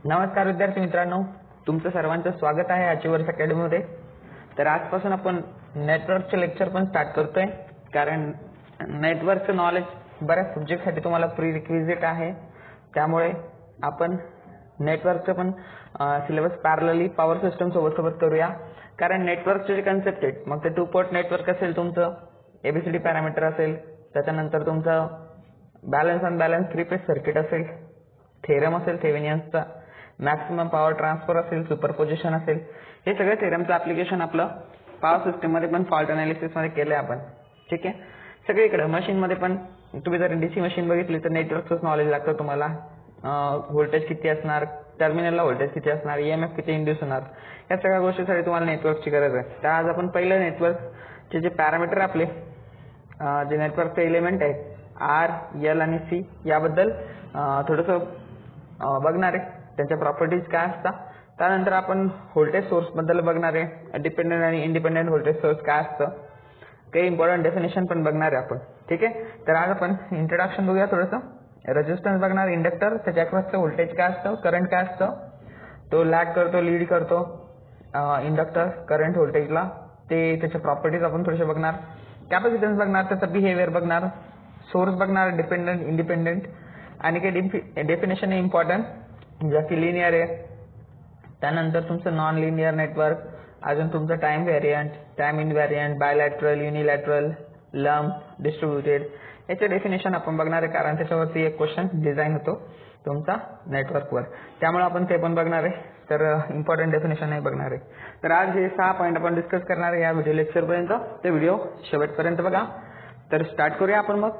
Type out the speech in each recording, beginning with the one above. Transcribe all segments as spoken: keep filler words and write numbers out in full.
नमस्कार विद्यार्थी मित्रांनो, तुमचं सर्वांचं स्वागत आहे अचिव्हर्स अकॅडमीमध्ये। तर आजपासून आपण नेटवर्कचे लेक्चर पण स्टार्ट करतोय, कारण नेटवर्कचं नॉलेज बऱ्याच सब्जेक्टसाठी तुम्हाला प्री रिक्विजिट आहे। त्यामुळे आपण नेटवर्कचं पण सिलेबस पॅरलली पॉवर सिस्टम सोबत सोबत करूया। कारण नेटवर्कचे जे कन्सेप्ट आहेत, मग ते टू पोर्ट नेटवर्क असेल, तुमचं एबीसीडी पॅरामीटर असेल, त्याच्यानंतर तुमचं balance unbalance three phase circuit असेल, थेरम असेल थेवेनियन्सचा, मॅक्सिमम पॉवर ट्रान्सफर असेल, सुपरपोजिशन असेल, हे सगळे थेरमचं ॲप्लिकेशन आपलं पॉवर सिस्टममध्ये पण फॉल्ट अनालिसिसमध्ये केलं आहे आपण। ठीक आहे, सगळीकडे मशीनमध्ये पण तुम्ही जर डीसी मशीन बघितली तर नेटवर्कचंच नॉलेज लागतं तुम्हाला। व्होल्टेज किती असणार, टर्मिनलला व्होल्टेज किती असणार, ईएमएफ किती इंड्यूस होणार, या सगळ्या गोष्टीसाठी तुम्हाला नेटवर्कची गरज आहे। तर आज आपण पहिलं नेटवर्कचे जे पॅरामीटर आपले जे नेटवर्कचे एलिमेंट आहे आर, एल आणि सी याबद्दल थोडंसं बघणार आहे, त्यांच्या प्रॉपर्टीज काय असतात। त्यानंतर आपण व्होल्टेज सोर्स बद्दल बघणार आहे, डिपेंडेंट आणि इंडिपेंडेंट व्होल्टेज सोर्स काय असतं, काही इम्पॉर्टंट डेफिनेशन पण बघणार आहे आपण। ठीक आहे, तर आज आपण इंट्रोडक्शन बघूया थोडंसं, रेजिस्टन्स बघणार, इंडक्टर, त्याच्या अक्रॉसचं व्होल्टेज काय असतं, करंट काय असतं, तो लॅग करतो लीड करतो इंडक्टर करंट व्होल्टेजला, ते त्याच्या प्रॉपर्टीज आपण थोडेसे बघणार, कॅपॅसिटन्स बघणार, त्याचा बिहेवियर बघणार, सोर्स बघणार डिपेंडेंट इंडिपेंडेंट, आणि काही डेफिनेशन आहे इम्पॉर्टंट, ज्या की लिनियर आहे, त्यानंतर तुमचं नॉन लिनियर नेटवर्क, अजून तुमचं time variant, time invariant, bilateral, unilateral, lump, distributed, याचे डेफिनेशन आपण बघणार आहे, कारण त्याच्यावरती एक क्वेश्चन डिझाईन होतो तुमचा नेटवर्कवर, त्यामुळे आपण ते पण बघणार आहे। तर इम्पॉर्टंट डेफिनेशन नाही बघणार आहे। तर आज हे सहा पॉईंट आपण डिस्कस करणार आहे या व्हिडिओ लेक्चरपर्यंत, ते व्हिडिओ शेवटपर्यंत बघा। तर स्टार्ट करूया आपण मग।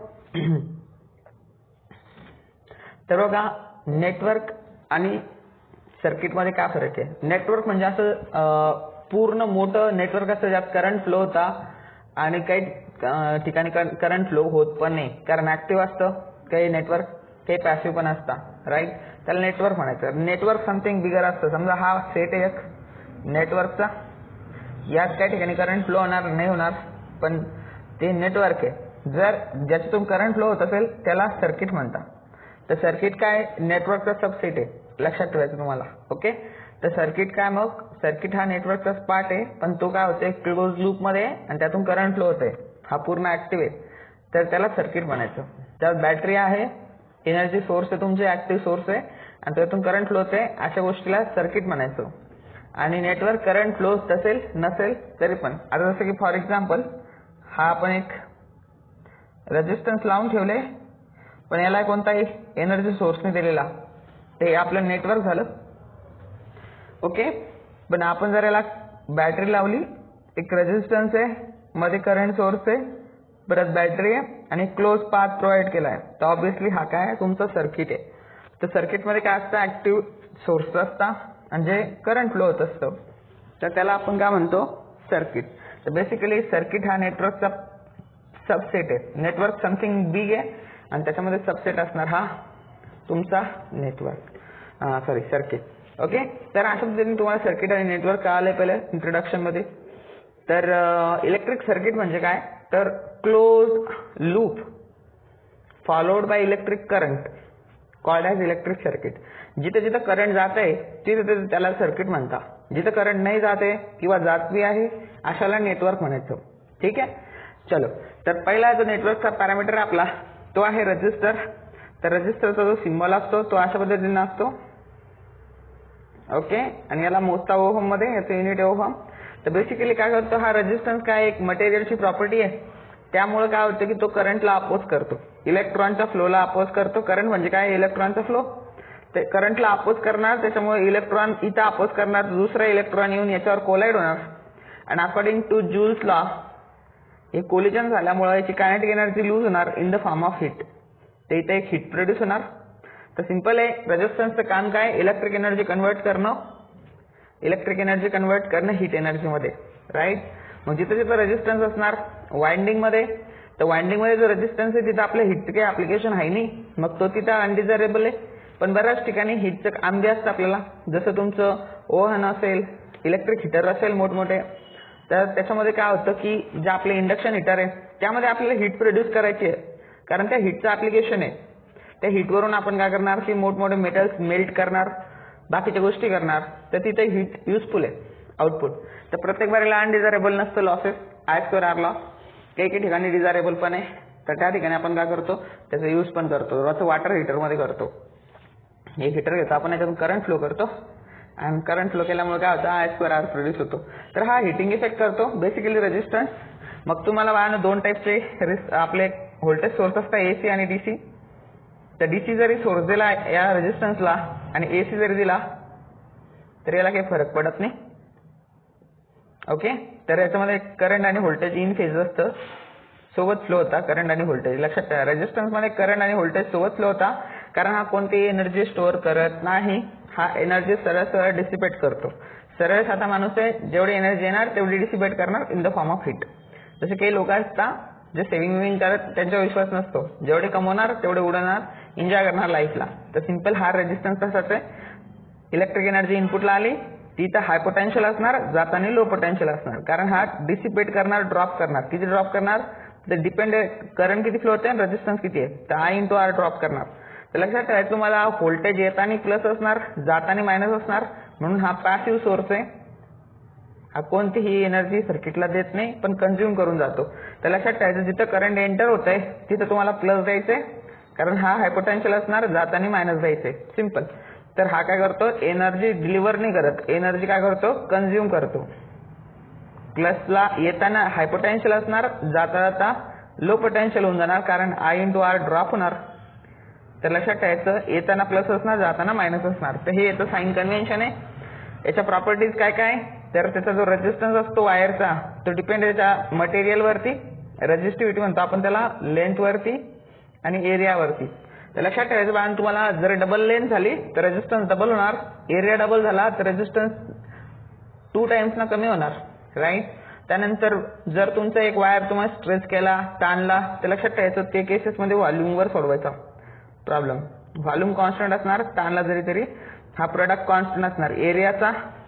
तर बघा, नेटवर्क आणि सर्किटमध्ये काय फरक आहे। नेटवर्क म्हणजे असं पूर्ण मोठं नेटवर्क असतं ज्यात करंट फ्लो होता, आणि काही ठिकाणी करंट फ्लो होत पण नाही, कारण ऍक्टिव्ह असतं काही नेटवर्क, काही पॅसिव्ह पण असतं, राईट। त्याला नेटवर्क म्हणायचं। नेटवर्क समथिंग बिगर असतं, समजा हा सेट आहे एक नेटवर्कचा, यात काही ठिकाणी करंट फ्लो होणार नाही होणार, पण ते नेटवर्क आहे। जर ज्याच्यातून करंट फ्लो होत असेल त्याला सर्किट म्हणतात। तर सर्किट काय, नेटवर्कचा सबसेट आहे, लक्षात ठेवायचं तुम्हाला। ओके, तर सर्किट काय, मग सर्किट हा नेटवर्कचाच पार्ट आहे, पण तो काय होतोय क्लोज लूप मध्ये, आणि त्यातून करंट फ्लो होतोय, हा पूर्ण ऍक्टिव्ह आहे, तर त्याला सर्किट म्हणायचं। त्यात बॅटरी आहे, एनर्जी सोर्स आहे, तुमचे ऍक्टिव्ह सोर्स आहे, आणि त्यातून करंट फ्लो होतोय, अशा गोष्टीला सर्किट म्हणायचं। आणि नेटवर्क करंट फ्लो असेल नसेल तरी पण, आता जसं की फॉर एक्झाम्पल हा आपण एक रेजिस्टन्स लावून ठेवले, पण याला कोणताही एनर्जी सोर्सने दिलेला, ते आपलं नेटवर्क झालं। ओके, पण आपण जर याला बॅटरी लावली, एक रेजिस्टन्स आहे, मध्ये करंट सोर्स आहे, परत बॅटरी आहे, आणि क्लोज पाथ प्रोव्हाइड केलाय, तर ऑब्विसली हा काय तुमचं सर्किट आहे। तर सर्किटमध्ये काय असतं, ऍक्टिव्ह सोर्स असतात, आणि जे करंट फ्लो होत असतं, तर त्याला आपण काय म्हणतो, सर्किट। तर बेसिकली सर्किट हा नेटवर्कचा सबसेट आहे। नेटवर्क समथिंग बिग आहे, आणि त्याच्यामध्ये सबसेट असणार हा तुमचा नेटवर्क सॉरी सर्किट। ओके, तर अशा पद्धतीने तुम्हाला सर्किट आणि नेटवर्क कळाले पहिले इंट्रोडक्शन मध्ये। तर इलेक्ट्रिक सर्किट म्हणजे काय, तर close loop followed by electric current called as electric circuit. जिथे जिथे करंट जात आहे तिथे तिथे त्याला सर्किट म्हणतात, जिथे करंट नाही जाते किंवा जात बी आहे अशाला नेटवर्क म्हणायचं। ठीक आहे, चलो, तर पहिला जो नेटवर्कचा पॅरामीटर आपला तो आहे रेजिस्टर। तर रेजिस्टरचा जो सिम्बॉल असतो तो अशा पद्धतीने असतो। ओके, आणि याला मोजता ओहम मध्ये, याचं युनिट ओहम। तर बेसिकली काय करतो, हा रेजिस्टन्स काय एक मटेरियलची प्रॉपर्टी आहे, त्यामुळे काय होतं की तो करंटला अपोज करतो, इलेक्ट्रॉनच्या फ्लोला अपोज करतो। करंट म्हणजे काय, इलेक्ट्रॉनचा फ्लो, ते करंटला अपोज करणार, त्याच्यामुळे इलेक्ट्रॉन इथं अपोज करणार, दुसरा इलेक्ट्रॉन येऊन याच्यावर कोलाइड होणार, आणि अकॉर्डिंग टू जूल्स लॉ हे कोलिजन झाल्यामुळे याची कायनेटिक एनर्जी लूज होणार in the form of heat, ते इथे एक हीट प्रोड्यूस होणार। तर सिंपल आहे, रेजिस्टन्सचं काम काय, इलेक्ट्रिक एनर्जी कन्वर्ट करणं, इलेक्ट्रिक एनर्जी कन्वर्ट करणं हीट एनर्जी मध्ये, राईट। मग जिथे जिथे रेजिस्टन्स असणार वाइंडिंग मध्ये, तर वाइंडिंग मध्ये जो रेजिस्टन्स आहे तिथे आपल्या हिटचं काही ऍप्लिकेशन आहे नाही, मग तो तिथं अनडिझायरेबल आहे। पण बऱ्याच ठिकाणी हिटचं काम बी असतं आपल्याला, जसं तुमचं ओव्हन असेल, इलेक्ट्रिक हिटर असेल मोठमोठे, तर त्याच्यामध्ये काय होतं की जे आपले इंडक्शन हिटर आहे त्यामध्ये आपल्याला हीट प्रोड्यूस करायची आहे, कारण त्या हीटचं ऍप्लिकेशन आहे। त्या हीटवरून आपण काय करणार की मोठमोठे मेटल्स मेल्ट करणार, बाकीच्या गोष्टी करणार, तर तिथे हीट युजफुल आहे आउटपुट. तर प्रत्येक बारीला अनडिझायरेबल नसतं लॉसेस, आय स्क्वेअर आरला काही काही ठिकाणी डिझायरेबल पण आहे. तर त्या ठिकाणी आपण काय करतो, त्याचा यूज पण करतो, जसं वॉटर हीटरमध्ये करतो. एक हीटर घेतो आपण, याच्यातून करंट फ्लो करतो आणि करंट फ्लो केल्यामुळे काय होतं, आय स्क्वेअर आर प्रोड्यूस होतो. तर हा हिटिंग इफेक्ट करतो बेसिकली रेजिस्टन्स. मग तुम्हाला वाहन दोन टाईपचे आपले व्होल्टेज सोर्स असतात, एसी आणि डीसी. तर डीसी जरी सोर्स दिला या रेजिस्टन्सला आणि एसी जरी दिला तर याला काही फरक पडत नाही. ओके, तर याच्यामध्ये करंट आणि व्होल्टेज इन फेज असतं, सोबत फ्लो होता करंट आणि व्होल्टेज. लक्षात ठेवा, रेजिस्टन्स मध्ये करंट आणि व्होल्टेज सोबत फ्लो होता, कारण हा कोणतीही एनर्जी स्टोअर करत नाही, हा एनर्जी सरळ सरळ डिसिपेट करतो. सरळ साधा माणूस आहे, जेवढी एनर्जी येणार तेवढी डिसिपेट करणार in the form of heat. जसे काही लोक असतात जे सेव्हिंग विविंग करत, त्यांच्यावर विश्वास नसतो, जेवढे कमवणार तेवढे उडवणार, एन्जॉय करणार लाईफला. तर सिंपल हा रेजिस्टन्स तसाच आहे. इलेक्ट्रिक एनर्जी इनपुटला आली ती तर हाय पोटेन्शियल असणार, जाताना लो पोटेन्शियल असणार, कारण हा डिसिपेट करणार, ड्रॉप करणार. किती ड्रॉप करणार, तर डिपेंड करंट किती फ्लो होते आणि रेजिस्टन्स किती आहे, तर आय इंटू आर ड्रॉप करणार. तर लक्षात ठेवायचं तुम्हाला, व्होल्टेज येताना प्लस असणार, जाताना मायनस असणार, म्हणून हा पॅसिव्ह सोर्स आहे. हा कोणतीही एनर्जी सर्किटला देत नाही पण कंझ्युम करून जातो. तर लक्षात ठेवायचं, जिथं करंट एंटर होत आहे तिथं तुम्हाला प्लस द्यायचंय, कारण हा हाय पोटेन्शियल असणार, जाताना मायनस द्यायचंय, सिंपल. तर हा काय करतो, एनर्जी डिलिव्हर नाही करत, एनर्जी काय करतो, कंझ्युम करतो. प्लसला येताना हाय पोटेन्शियल असणार, जाता जाता लो पोटेन्शियल होऊन जाणार, कारण आय इंटू आर ड्रॉप होणार. तर लक्षात ठेवायचं, येताना प्लस असणार, जाताना मायनस असणार. तर हे याचं साइन कन्व्हेन्शन आहे. याच्या प्रॉपर्टीज काय काय, तर त्याचा जो रेजिस्टन्स असतो वायरचा तो डिपेंड याच्या मटेरियलवरती, रेजिस्टिव्हिटी म्हणतो आपण त्याला, लेंथवरती आणि एरियावरती. तर लक्षात ठेवायचं बाळांनो, तुम्हाला जर डबल लेंथ झाली तर रेजिस्टन्स डबल होणार, एरिया डबल झाला तर रेजिस्टन्स टू टाइम्स ना कमी होणार, राईट. त्यानंतर जर तुमचा एक वायर तुम्हाला स्ट्रेच केला, ताणला, तर लक्षात ठेवायचं ते केसेसमध्ये व्हॉल्यूमवर सोडवायचा प्रॉब्लेम. व्हॉल्यूम कॉन्स्टंट असणार, ताणला जरी तरी हा प्रोडक्ट कॉन्स्टंट असणार. एरियाचा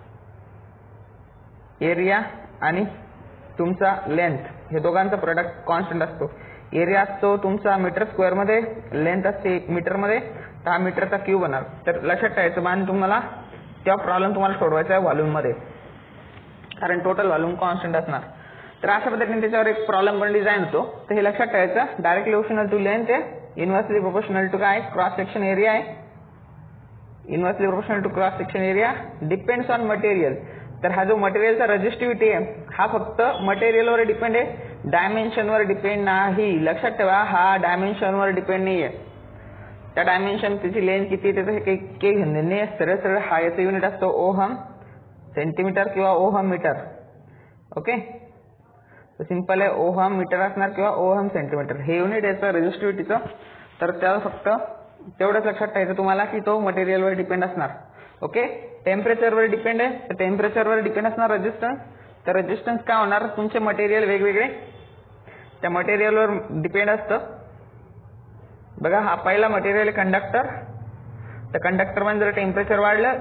एरिया आणि तुमचा लेंथ हे दोघांचा प्रोडक्ट कॉन्स्टंट असतो. एरिया असतो तुमचा मीटर स्क्वेअर मध्ये, लेंथ असते मीटर मध्ये, तर हा मीटरचा क्यूब होणार. तर लक्षात ठेवायचं बाण, तुम्हाला तेव्हा प्रॉब्लेम तुम्हाला सोडवायचा आहे व्हॉल्यूम मध्ये, कारण टोटल व्हॉल्यूम कॉन्स्टंट असणार. तर अशा पद्धतीने त्याच्यावर एक प्रॉब्लेम पण डिझाईन होतो. तर हे लक्षात ठेवायचं, डायरेक्टली प्रोपोर्शनल टू लेंथ आहे, इनव्हर्सली प्रोपोर्शनल टू काय, क्रॉस सेक्शन एरिया आहे. Inversely proportional to cross section area depends on material. तर हा जो मटेरियलचा रेजिस्टिव्हिटी आहे हा फक्त मटेरियलवर डिपेंड आहे, डायमेन्शनवर डिपेंड नाही. लक्षात ठेवा, हा डायमेन्शनवर डिपेंड नाही आहे. त्या डायमेन्शन त्याची लेंथ किती त्याचं हे काही काही घेणं नाही. सरळ सरळ हा याचा युनिट असतो ओहम सेंटीमीटर किंवा ओहम मीटर. ओके, तर सिंपल आहे, ओहम मीटर असणार किंवा ओहम सेंटीमीटर हे युनिट याचं रेजिस्टिव्हिटीचं. तर त्याला फक्त तेवढंच लक्षात ठेवायचं तुम्हाला की तो मटेरियलवर डिपेंड असणार. ओके, टेम्परेचरवर डिपेंड आहे, तर टेम्परेचरवर डिपेंड असणार रेजिस्टन्स. तर रेजिस्टन्स काय होणार, तुमचे मटेरियल वेगवेगळे त्या मटेरियलवर डिपेंड असतं. बघा, हा पहिला मटेरियल कंडक्टर, तर कंडक्टर मध्ये जर टेम्परेचर वाढलं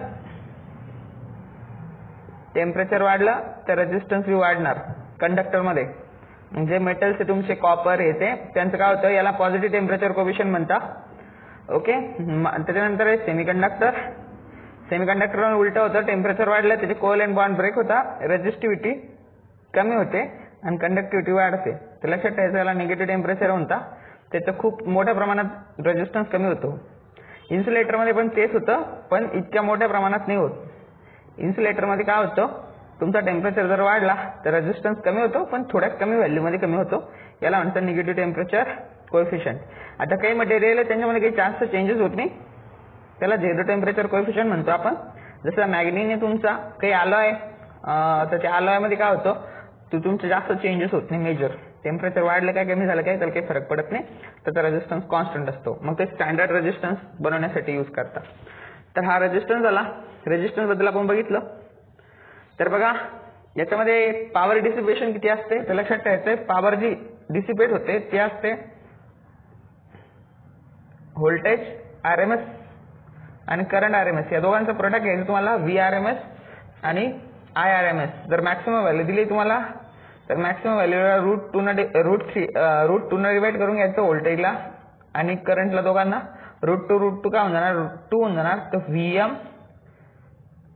टेम्परेचर वाढलं तर रेजिस्टन्स बी वाढणार कंडक्टर मध्ये. म्हणजे मेटल्स तुमचे कॉपर येते त्यांचं काय होतं, याला पॉझिटिव्ह टेम्परेचर कोएफिशियंट म्हणतात. ओके, त्याच्यानंतर सेमीकंडक्टर, सेमीकंडक्टर उलट होतं, टेम्परेचर वाढलं त्याचे कोव्हॅलेंट बॉन्ड ब्रेक होता, रेजिस्टिव्हिटी कमी होते आणि कंडक्टिव्हिटी वाढते. तर लक्षात ठेवायचं, याला निगेटिव्ह टेम्परेचर म्हणतात, त्याचं खूप मोठ्या प्रमाणात रेजिस्टन्स कमी होतो. इन्सुलेटर मध्ये पण तेच होतं, पण इतक्या मोठ्या प्रमाणात नाही होत. इन्सुलेटर मध्ये काय होतं, तुमचा टेम्परेचर जर वाढला तर रेजिस्टन्स कमी होतो, पण थोड्या कमी व्हॅल्यू मध्ये कमी होतो, याला म्हणतात निगेटिव्ह टेम्परेचर कोएफिशियंट. आता काही मटेरियल आहे त्यांच्यामध्ये काही जास्त चेंजेस होत नाही, त्याला झिरो टेम्परेचर कोएफिशियंट म्हणतो आपण. जसं मॅग्नीने तुमचा काही अलॉय, तर त्या अलॉय मध्ये काय होतं, तो तुमचं जास्त चेंजेस होत नाही मेजर. टेम्परेचर वाढलं काय कमी झालं काय त्याला काही फरक पडत नाही, त्याचा रेजिस्टन्स कॉन्स्टंट असतो. मग ते स्टँडर्ड रेजिस्टन्स बनवण्यासाठी यूज करतात. तर हा रेजिस्टन्स झाला. रेजिस्टन्स बद्दल आपण बघितलं. तर बघा, याच्यामध्ये पॉवर डिसिपेशन किती असते, तर लक्षात ठेवायचंय, पॉवर जी डिसिपेट होते ती असते व्होल्टेज आर एम एस आणि करंट आर एम एस, या दोघांचा प्रोडक्ट घ्यायचं तुम्हाला, व्ही आर एम एस आणि आय आर एम एस. जर मॅक्सिमम व्हॅल्यू दिली तुम्हाला तर मॅक्सिमम व्हॅल्यूला रूट टू न रूट थ्री रूट टू न डिवाइड करून घ्यायचं व्होल्टेजला आणि करंटला, दोघांना रूट टू रूट टू काय होऊन जाणार, रूट टू होऊन जाणार. तर V M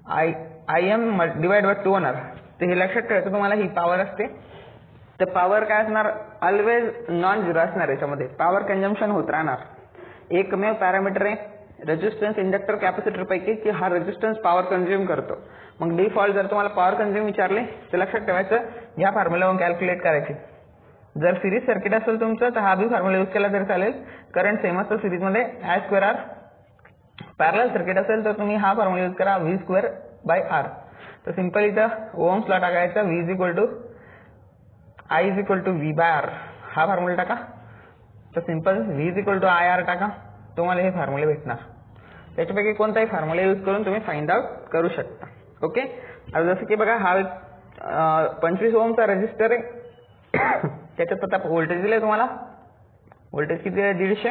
I I M divide by two होणार. तर हे लक्षात ठेवायचं तुम्हाला, ही पॉवर असते. तर पॉवर काय असणार, ऑलवेज नॉन झिरो असणार. याच्यामध्ये पॉवर कंझम्पशन होत राहणार. एकमेव पॅरामीटर आहे रेजिस्टन्स इंडक्टर कॅपॅसिटर पैकी की हा रेजिस्टन्स पॉवर कंझ्युम करतो. मग डिफॉल्ट जर तुम्हाला पॉवर कंझ्युम विचारले तर लक्षात ठेवायचं या फॉर्म्युलावरून कॅल्क्युलेट करायचे. जर सिरीज सर्किट असेल तुमचं तर हा बी फॉर्म्युला यूज केला तरी चालेल, करंट सेम असतो सिरीजमध्ये I square R. Parallel circuit असेल तर तुम्ही हा फॉर्म्युला यूज करा व्ही स्क्वेअर बाय आर. तर सिंपल इथं ओम्सला टाकायचं V is equal to I is equal to V by R, हा फॉर्म्युला टाका. तर simple V is equal to I R टाका, तुम्हाला हे फॉर्म्युले भेटणार. त्याच्यापैकी कोणताही फॉर्म्युला यूज करून तुम्ही फाइंड आउट करू शकता. ओके. आता जसं की बघा हा पंचवीस ओमचा रेजिस्टर आहे. त्याच्यात आता व्होल्टेज दिले तुम्हाला, व्होल्टेज किती आहे दीडशे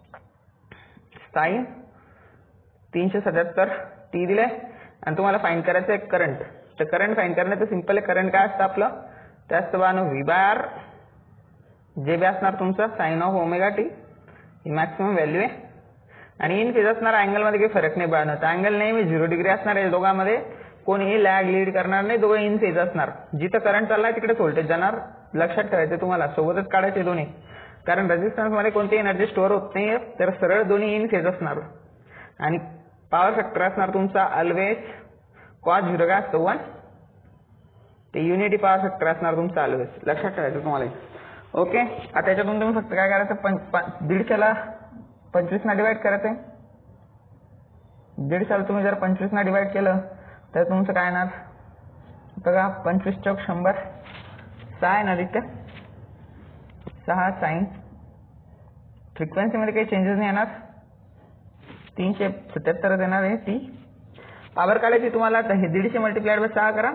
साईन तीनशे सत्याहत्तर टी दिले आणि तुम्हाला फाइंड करायचं आहे करंट. तर करंट फाइंड करण्याचं सिंपल आहे. करंट काय असतं आपलं, ते असतं बानो व्ही बाय आर, जे बी असणार तुमचं साईन ऑफ ओमेगा टी, ही मॅक्सिमम व्हॅल्यू आहे. आणि इन फेज असणार अँगलमध्ये काही फरक नाही बाळगणं. तर अँगल नेहमी झिरो डिग्री असणार आहे दोघांमध्ये, कोणीही लॅग लीड करणार नाही, दोघं इन फेज असणार. जिथं करंट चाललाय तिकडेच व्होल्टेज जाणार. लक्षात ठेवायचं तुम्हाला, सोबतच काढायचे दोन्ही, कारण रेजिस्टन्स मध्ये कोणती एनर्जी स्टोअर होत नाही, तर सरळ दोन्ही इन फेज असणार. आणि पॉवर फॅक्टर असणार तुमचा ऑलवेज कॉस झिरो काय असतो वन, ते युनिटी पॉवर फॅक्टर असणार तुमचा ऑलवेज. लक्षात ठेवायचं तुम्हाला. ओके. आता त्याच्यातून तुम्ही फक्त काय करायचं, दीडशेला पंचवीस ना डिवाइड करायचंय. दीडशेला तुम्ही जर पंचवीस ना डिवाइड केलं तर तुमचं काय येणार बघा, पंचवीस चौक शंभर, सहा आहे ना तिथे, सहा साईन. फ्रिक्वेन्सीमध्ये काही चेंजेस नाही येणार, तीनशे सत्याहत्तर येणार आहे ती. पॉवर काढायची तुम्हाला, तर हे दीडशे मल्टिप्लाइड बाय सहा करा,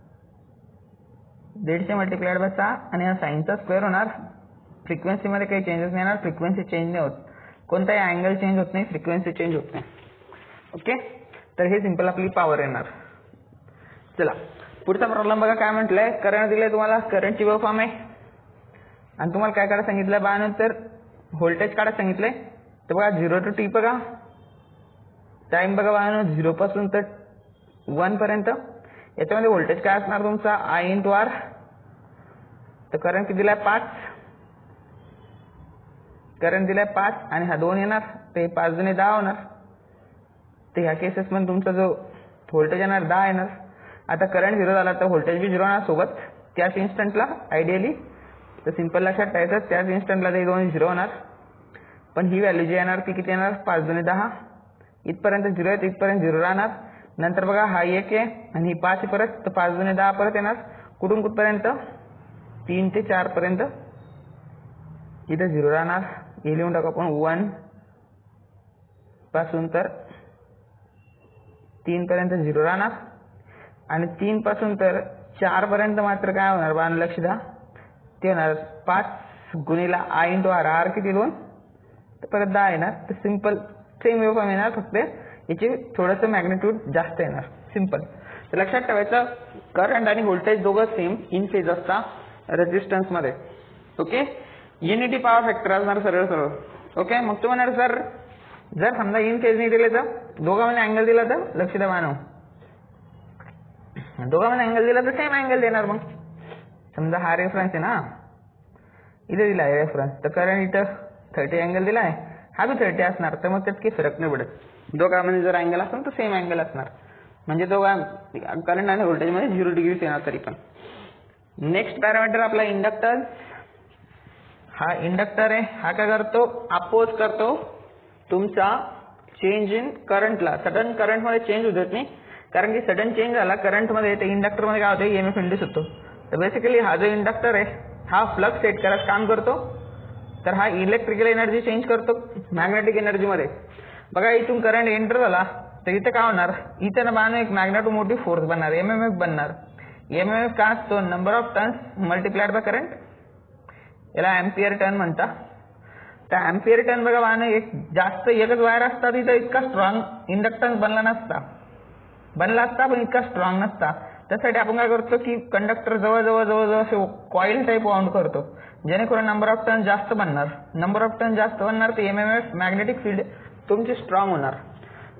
दीडशे मल्टिप्लाइड बाय सहा आणि हा साईनचा स्क्वेअर होणार. फ्रिक्वेन्सीमध्ये काही चेंजेस नाही येणार, फ्रिक्वेन्सी चेंज नाही होत, कोणताही अँगल चेंज होत नाही, फ्रिक्वेन्सी चेंज होत नाही. ओके. तर हे सिंपल आपली पॉवर येणार. चला पुढचा प्रॉब्लेम बघा काय म्हटलंय, करंट दिलंय तुम्हाला, करंटची वेव्हफॉर्म आहे आणि तुम्हाला काय काढायला सांगितलंय बा, नंतर व्होल्टेज काढायला सांगितलंय. तर बघा झिरो टू टी बघा, टाइम बघा बा झिरो पासून तर वन पर्यंत. याच्यामध्ये व्होल्टेज काय असणार तुमचा आय इंटू आर. तर करंट किती दिलाय पाच, करंट दिलाय पाच आणि हा दोन येणार, ते पाच जुने दहा होणार. तर ह्या केसेस मध्ये तुमचा जो व्होल्टेज येणार दहा येणार. आता करंट झिरो झाला तर व्होल्टेज बी झिरो होणार सोबत त्याच इन्स्टंटला आयडियली. तर सिंपल लक्षात ठेवायचं, त्याच इन्स्टंटला ते दोन झिरो होणार. पण ही व्हॅल्यू जी येणार ती किती येणार, पाच जुने दहा, इथपर्यंत झिरो आहे, इथपर्यंत झिरो राहणार. नंतर बघा हा एक आहे आणि ही पाच परत, तर पाच जुने दहा परत येणार. कुठून कुठपर्यंत, तीन ते चार पर्यंत इथं झिरो राहणार. हे लिहून टाकू आपण, वन पासून तर तीन पर्यंत झिरो राहणार आणि तीन पासून तर चार पर्यंत मात्र काय होणार बा, लक्ष द्या, ते होणार पाच गुणीला आय इंटू आर. आर किती दोन, तर परत दहा येणार. तर सिंपल सेम वेव्हफॉर्म येणार, फक्त याची थोडंसं मॅग्निट्यूड जास्त येणार. सिंपल. तर लक्षात ठेवायचं, करंट आणि व्होल्टेज दोघं सेम इन फेज असतात रेजिस्टन्स मध्ये. ओके. युनिटी पॉवर फॅक्टर असणार सरळ सरळ. ओके. मग तो म्हणणार सर जर समजा इन फेज नाही दिले तर, दोघांमध्ये अँगल दिला तर, लक्ष द्या मानव, दोघांमध्ये अँगल दिला तर सेम अँगल देणार. मग समजा हा रेफरन्स आहे ना, इथे दिला आहे रेफरन्स, तर करंट इथं थर्टी अँगल दिला आहे, हा बी थर्टी असणार. तर मग त्यात काही फरक नाही पडत, दोघांमध्ये जर अँगल असेल तर सेम अँगल असणार. म्हणजे दोघा करंट आणि व्होल्टेजमध्ये झिरो डिग्रीच येणार तरी पण. नेक्स्ट पॅरामीटर आपला इंडक्टन्स. हा इंडक्टर आहे, हा काय करतो, अपोज करतो तुमचा चेंज इन करंटला. सडन करंटमध्ये चेंज होत नाही, कारण की सडन चेंज झाला करंटमध्ये तर इंडक्टरमध्ये काय होतं, ईएमएफ इंड्यूस होतो. तर बेसिकली हा जो इंडक्टर आहे हा फ्लक्स सेट करायचं काम करतो. तर हा इलेक्ट्रिकल एनर्जी चेंज करतो मॅग्नेटिक एनर्जीमध्ये. बघा इथून करंट एंटर झाला तर इथे काय होणार, इथे ना बाण एक मॅग्नेटोमोटिव्ह फोर्स बनणार, एमएमएफ बनणार. एमएमएफ काय असतो, number of turns multiplied by current, याला एम्पियर टर्न म्हणतात. तर एम्पियर टर्न बघा बाण एक जास्त एकच वायर असतात तिथं इतका स्ट्रॉंग इंडक्टन्स बनला नसता, बनला असता पण इतका स्ट्रॉंग नसता. त्यासाठी आपण काय करतो की कंडक्टर जवळ जवळ जवळ जवळ असे कॉईल टाईप वाउंड करतो, जेणेकरून नंबर ऑफ टर्न जास्त बनणार. नंबर ऑफ टर्न जास्त बनणार तर एमएमएफ मॅग्नेटिक फील्ड तुमची स्ट्रॉंग होणार.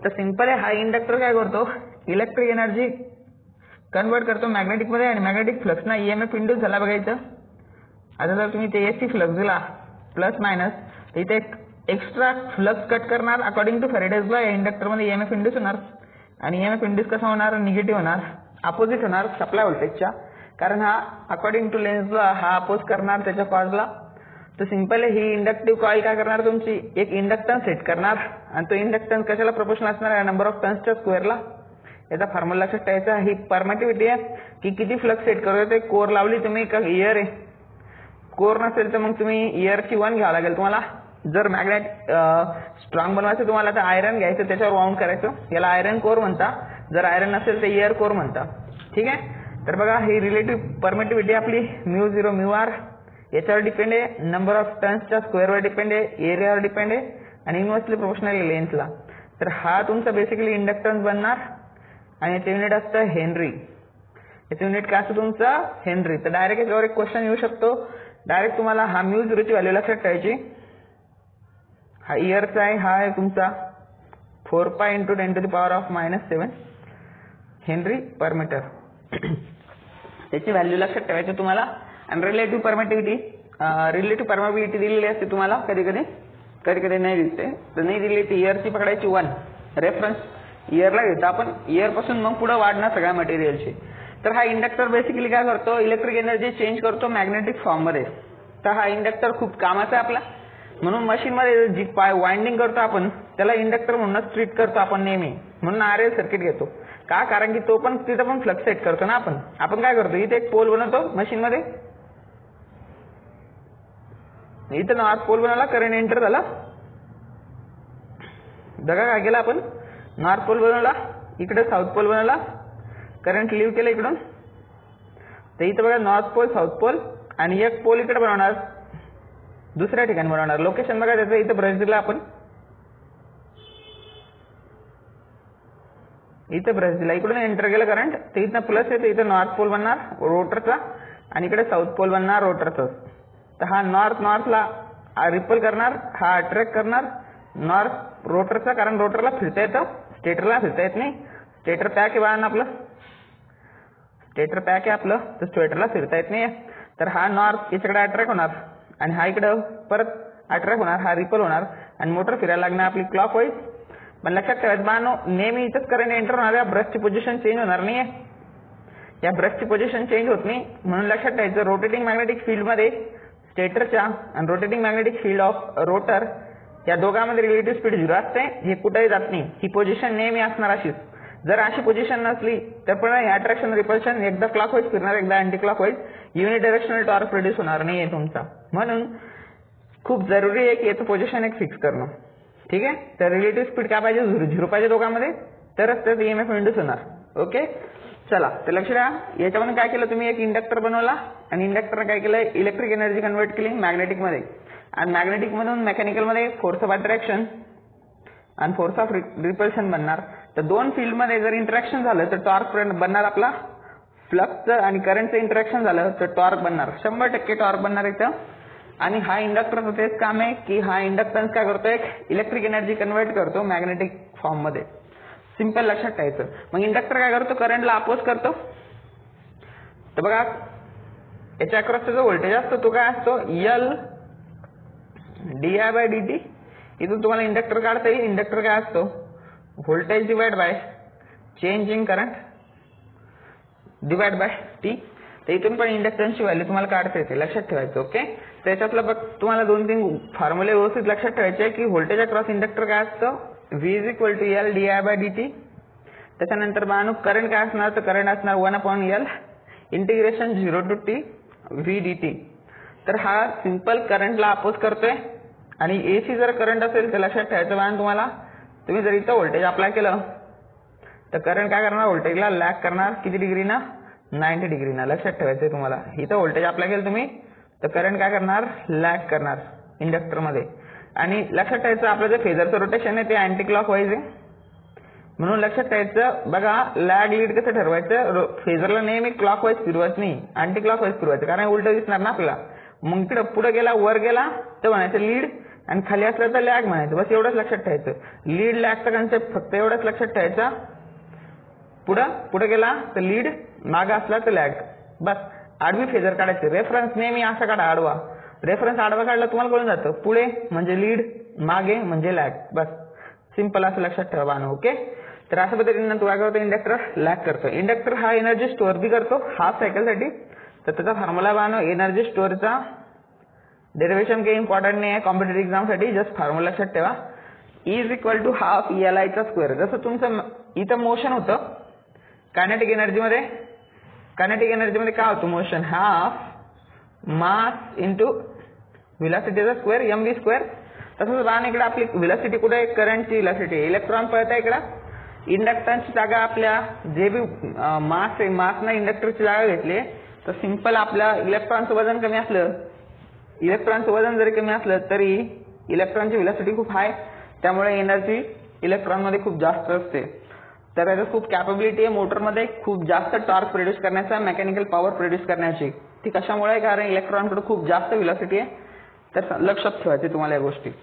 तर सिंपल आहे, हा इंडक्टर काय करतो इलेक्ट्रिक एनर्जी कन्वर्ट करतो मॅग्नेटिक मध्ये आणि मॅग्नेटिक फ्लक्स ना ईएमएफ इंड्यूस झाला बघायचं. आता जर तुम्ही ते एसी फ्लक्स दिला प्लस मायनस तर इथे एक एक्स्ट्रा फ्लक्स कट करणार अकॉर्डिंग टू फॅरेडेज लॉ. या इंडक्टर मध्ये ईएमएफ इंड्यूस होणार आणि ईएमएफ इंड्यूस कसा होणार निगेटिव्ह होणार अपोजिट होणार सप्लाय व्होल्टेजच्या, कारण हा अकॉर्डिंग टू लेन्स लॉ हा अपोज करणार त्याच्या कॉजला. तर सिंपल आहे, ही इंडक्टिव्ह कॉईल काय करणार तुमची एक इंडक्टन्स सेट करणार आणि तो इंडक्टन्स कशाला प्रोपोर्शनल असणार आहे नंबर ऑफ टर्न्सच्या स्क्वेअरला. याचा फॉर्म्युला लक्षात ठेवायचा. ही परमिटिव्हिटी आहे की किती फ्लक्स सेट करतो ते. कोर लावली तुम्ही का इयर आहे, कोर नसेल तर मग तुम्ही इयरची वन घ्यावं लागेल तुम्हाला. जर मॅग्नेट स्ट्रॉंग बनवायचं तुम्हाला तर आयरन घ्यायचं त्याच्यावर वाउंड करायचं, याला आयरन कोर म्हणता. जर आयरन नसेल तर इयर कोर म्हणता. ठीक आहे. तर बघा ही रिलेटिव्ह परमिटिव्हिटी आपली म्यू झिरो म्यू आर याच्यावर डिपेंड आहे, नंबर ऑफ टर्न्सच्या स्क्वेअरवर डिपेंड आहे, एरियावर डिपेंड आहे आणि इन्व्हर्सली प्रोपोर्शनल लेन्थला. तर हा तुमचा बेसिकली इंडक्टन्स बनणार आणि याचं युनिट असतं हेनरी. याचं युनिट काय असतं तुमचं हेनरी. तर डायरेक्ट याच्यावर एक क्वेश्चन येऊ शकतो. डायरेक्ट तुम्हाला हा म्यू झिरोची व्हॅल्यू लक्षात ठेवायची. हा इयरचा आहे, हा आहे तुमचा four pi into ten to the power of minus seven henry per metre. त्याची व्हॅल्यू लक्षात ठेवायची तुम्हाला. आणि रिलेटिव्ह परमिटिव्हिटी रिलेटिव्ह परमिटिव्हिटी दिलेली असते तुम्हाला कधी कधी कधी कधी नाही दिसते. तर नाही दिली ती इयरची पकडायची वन रेफरन्स इयरला घेतो आपण. इयर पासून मग पुढे वाढणार सगळ्या मटेरियलची. तर हा इंडक्टर बेसिकली काय करतो इलेक्ट्रिक एनर्जी चेंज करतो मॅग्नेटिक फॉर्म मध्ये. तर हा इंडक्टर खूप कामाचा आहे आपला. म्हणून मशीन मध्ये जी वाइंडिंग करतो आपण त्याला इंडक्टर म्हणूनच ट्रीट करतो आपण नेहमी. म्हणून आर एल सर्किट घेतो का, कारण की तो पण तिथं पण फ्लक्स सेट करतो ना आपण. आपण काय करतो इथे एक पोल बनवतो मशीन मध्ये, इथं नॉर्थ पोल बनवला करंट एंटर झाला. बघा काय केलं आपण नॉर्थ पोल बनवला, इकडे साऊथ पोल बनवला, करंट लिव्ह केलं इकडून. तर इथं बघा नॉर्थ पोल साऊथ पोल आणि एक पोल इकडे बनवणार दुसऱ्या ठिकाणी बनवणार. लोकेशन बघा त्याचं इथं ब्रश दिला आपण, इथं ब्रश दिला, इकडून एंटर केलं करंट. तर इथं प्लस येते, इथं नॉर्थ पोल बनणार रोटरचा आणि इकडे साऊथ पोल बनणार रोटरचा. तर हा नॉर्थ नॉर्थला रिपल करणार, हा अट्रॅक्ट करणार नॉर्थ रोटरचा, कारण रोटरला फिरता येतं स्टेटरला फिरता येत नाही. स्टेटर पॅक आहे बाळांना आपलं, स्टेटर पॅक आहे आपलं, तर स्टेटरला फिरता येत नाही. तर हा नॉर्थ याच्याकडे अट्रॅक्ट होणार आणि हा इकडं परत अट्रॅक्ट होणार, हा रिपल होणार आणि मोटर फिरायला लागणार आपली क्लॉक वाईज. पण लक्षात ठेवायचं बाळांनो नेहमी इथंच करंट एंटर होणार, या ब्रशची पोझिशन चेंज होणार नाहीये. या ब्रशची पोझिशन चेंज होत नाही. म्हणून लक्षात ठेवायचं रोटेटिंग मॅग्नेटिक फील्ड मध्ये स्टेटरच्या आणि rotating magnetic field of rotor या दोघांमध्ये रिलेटिव्ह स्पीड झिरो असते. हे कुठेही जात नाही. ही पोझिशन नेहमी असणार अशीच. जर अशी पोझिशन नसली तर पण अट्रॅक्शन रिपल्शन एकदा क्लॉकवाईज फिरणार एकदा anti clockwise, unidirectional torque produce होणार नाहीये तुमचा. म्हणून खूप जरुरी आहे की याचं पोझिशन एक फिक्स करणं. ठीक आहे. तर रिलेटिव्ह स्पीड काय पाहिजे झिरो झिरो पाहिजे दोघांमध्ये, तरच त्यात ईएमएफ इंड्यूस होणार. ओके चला तर लक्ष द्या. याच्यामध्ये काय केलं तुम्ही एक इंडक्टर बनवला आणि इंडक्टर काय केलं इलेक्ट्रिक एनर्जी कन्वर्ट केली मॅग्नेटिक मध्ये आणि मॅग्नेटिक मधून मेकॅनिकल मध्ये फोर्स ऑफ अट्रॅक्शन आणि फोर्स ऑफ रिपल्शन बनणार. तर दोन फील्ड मध्ये जर इंटरॅक्शन झालं तर टॉर्क बनणार आपला. फ्लक्सचं आणि करंटचं इंटरॅक्शन झालं तर टॉर्क बनणार, शंभर टक्के टॉर्क बनणार इथं. आणि हा इंडक्टरचं तेच काम आहे की हा इंडक्टन्स काय करतो एक इलेक्ट्रिक एनर्जी कन्वर्ट करतो मॅग्नेटिक फॉर्म मध्ये. सिंपल लक्षात ठेवायचं. मग इंडक्टर काय करतो करंटला अपोज करतो. तर बघा याच्या अक्रॉसचा जो व्होल्टेज असतो तो काय असतो L D I by D T. इथून तुम्हाला इंडक्टर काढता येईल. इंडक्टर काय असतो voltage divide by change in current divide by T. तर इथून पण इंडक्टन्सची व्हॅल्यू तुम्हाला काढता येते, लक्षात ठेवायचं. ओके त्याच्यातलं बघ तुम्हाला दोन तीन फॉर्म्युले व्यवस्थित लक्षात ठेवायचे की व्होल्टेज अक्रॉस इंडक्टर काय असतं V is equal to L D I by D T. त्याच्यानंतर बाणू करंट काय असणार तर करंट असणार one upon L integration zero to T V D T. तर हा सिंपल करंटला अपोज करतोय आणि एसी जर करंट असेल तर लक्षात ठेवायचं बाण तुम्हाला. तुम्ही जर इथं व्होल्टेज अप्लाय केलं तर करंट काय करणार व्होल्टेजला लॅग करणार किती डिग्रीना नाईन्टी डिग्रीना. लक्षात ठेवायचंय तुम्हाला. इथं व्होल्टेज अप्लाय केलं तुम्ही तर करंट काय करणार लॅग करणार इंडक्टर मध्ये. आणि लक्षात ठेवायचं आपलं जे फेजरचं रोटेशन आहे ते अँटी क्लॉकवाईज आहे. म्हणून लक्षात ठेवायचं बघा लॅग लीड कसं ठरवायचं. फेजरला नेहमी क्लॉकवाईज फिरवायचं नाही अँटी क्लॉकवाईज फिरवायचं, कारण उलट दिसणार ना आपल्याला. मग इकडे पुढे गेला वर गेला तर म्हणायचं लीड आणि खाली असलं तर लॅग म्हणायचं. बस एवढंच लक्षात ठेवायचं. लीड लॅगचा कन्सेप्ट फक्त एवढंच लक्षात ठेवायचा. पुढं पुढे गेला तर लीड, मागा असला तर लॅग. बस आडवी फेजर काढायचे. रेफरन्स नेहमी असा काढा आडवा. रेफरन्स आडवा काढला तुम्हाला कळून जातं. पुढे म्हणजे लीड, मागे म्हणजे लॅग. बस सिंपल असं लक्षात ठेवा बानो. ओके. तर अशा पद्धतीने तू काय करतो, इंडक्टर लॅग करतो. इंडक्टर हा एनर्जी स्टोअर बी करतो हाफ सायकल साठी. तर त्याचा फॉर्म्युला बानो एनर्जी स्टोअरचा डेरिव्हेशन काही इम्पॉर्टंट नाही आहे कॉम्पिटेटिव्ह एक्झाम साठी. जस्ट फॉर्म्युला लक्षात ठेवा. Is equal to half L I चा स्क्वेअर. जसं तुमचं इथं मोशन होतं कायनेटिक एनर्जी मध्ये, कायनेटिक एनर्जी मध्ये काय होतं मोशन, हाफ मास इंटू व्हेलॉसिटीचा स्क्वेअर एम व्ही स्क्वेअर. तसंच बाण इकडे आपली व्हेलॉसिटी कुठे आहे, करंटची व्हेलॉसिटी. इलेक्ट्रॉन पळत आहे इकडे. इंडक्टरची जागा आपल्या जे बी मास आहे, मासनं इंडक्टरची जागा घेतली. तर सिंपल आपल्या इलेक्ट्रॉनचं वजन कमी असलं, इलेक्ट्रॉनचं वजन जरी कमी असलं तरी इलेक्ट्रॉनची व्हेलॉसिटी खूप हाय, त्यामुळे एनर्जी इलेक्ट्रॉनमध्ये खूप जास्त असते. तर याचं खूप कॅपेबिलिटी आहे मोटरमध्ये खूप जास्त टॉर्क प्रोड्यूस करण्याचा, मेकॅनिकल पॉवर प्रोड्यूस करण्याची. ती कशामुळे, कारण इलेक्ट्रॉनकडे खूप जास्त व्हेलॉसिटी आहे. तर लक्षात ठेवायचे तुम्हाला या गोष्टी.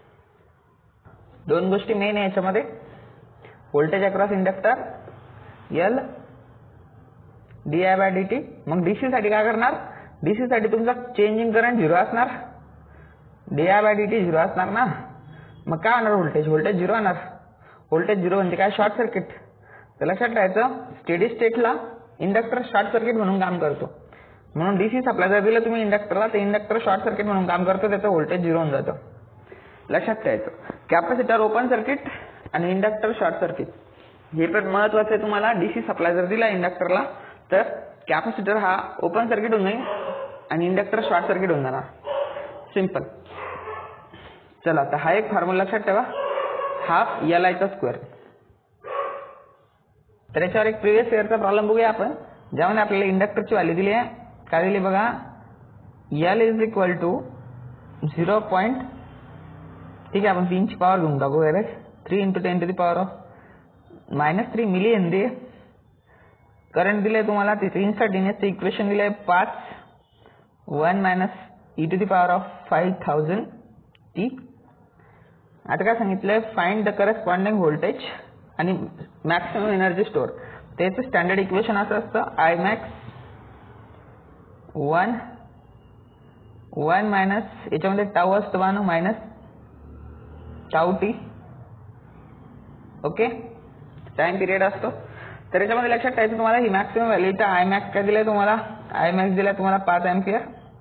दोन गोष्टी मेन आहे याच्यामध्ये, voltage across inductor L D I by D T. मग डीसी साठी काय करणार, डीसी साठी तुमचा चेंजिंग करंट झिरो असणार, D I by D T zero असणार ना. मग काय होणार, व्होल्टेज व्होल्टेज झिरो होणार. व्होल्टेज झिरो म्हणजे काय, शॉर्ट सर्किट. तर लक्षात ठेवायचं स्टेडी स्टेटला इंडक्टर शॉर्ट सर्किट म्हणून काम करतो. म्हणून डीसी सप्लाय जर दिलं तुम्ही इंडक्टरला तर इंडक्टर शॉर्ट सर्किट म्हणून काम करतो, त्याचं व्होल्टेज झिरो होऊन जातं. लक्षात ठेवायचं. कॅपॅसिटर ओपन सर्किट आणि इंडक्टर शॉर्ट सर्किट हे पण महत्वाचं आहे तुम्हाला. डीसी सप्लाय जर दिला इंडक्टरला तर कॅपॅसिटर हा ओपन सर्किट होऊन जाईल आणि इंडक्टर शॉर्ट सर्किट होऊन जाणार. सिंपल. चला आता हा एक फॉर्म्युला लक्षात ठेवा, हाफ एल आय चा स्क्वेअर. तर याच्यावर एक प्रिव्हियस इयरचा प्रॉब्लेम बघूया आपण, ज्यामध्ये आपल्याला इंडक्टरची व्हॅल्यू दिली आहे. काय दिली बघा, L is equal to zero point, ठीक आहे आपण तीनची पॉवर घेऊन टाकू direct, three into ten to the power of minus three milli henry. Current दिले तुम्हाला तिथे इन्स्टंटेनियसचे इक्वेशन दिले पाच, one minus E to the power of five thousand T. आता काय सांगितलंय, फाइंड द करस्पॉन्डिंग व्होल्टेज आणि मॅक्सिमम एनर्जी स्टोअर. त्याचं स्टँडर्ड इक्वेशन असं असतं, I max one one minus याच्यामध्ये टाऊ असतो बानो minus tau T. Okay, time period असतो. तर याच्यामध्ये लक्षात ठेवायचं तुम्हाला ही मॅक्सिमम व्हॅल्यू. इथं आय मॅक्स काय दिलाय तुम्हाला, आय मॅक्स दिलाय तुम्हाला पाच एम्पियर.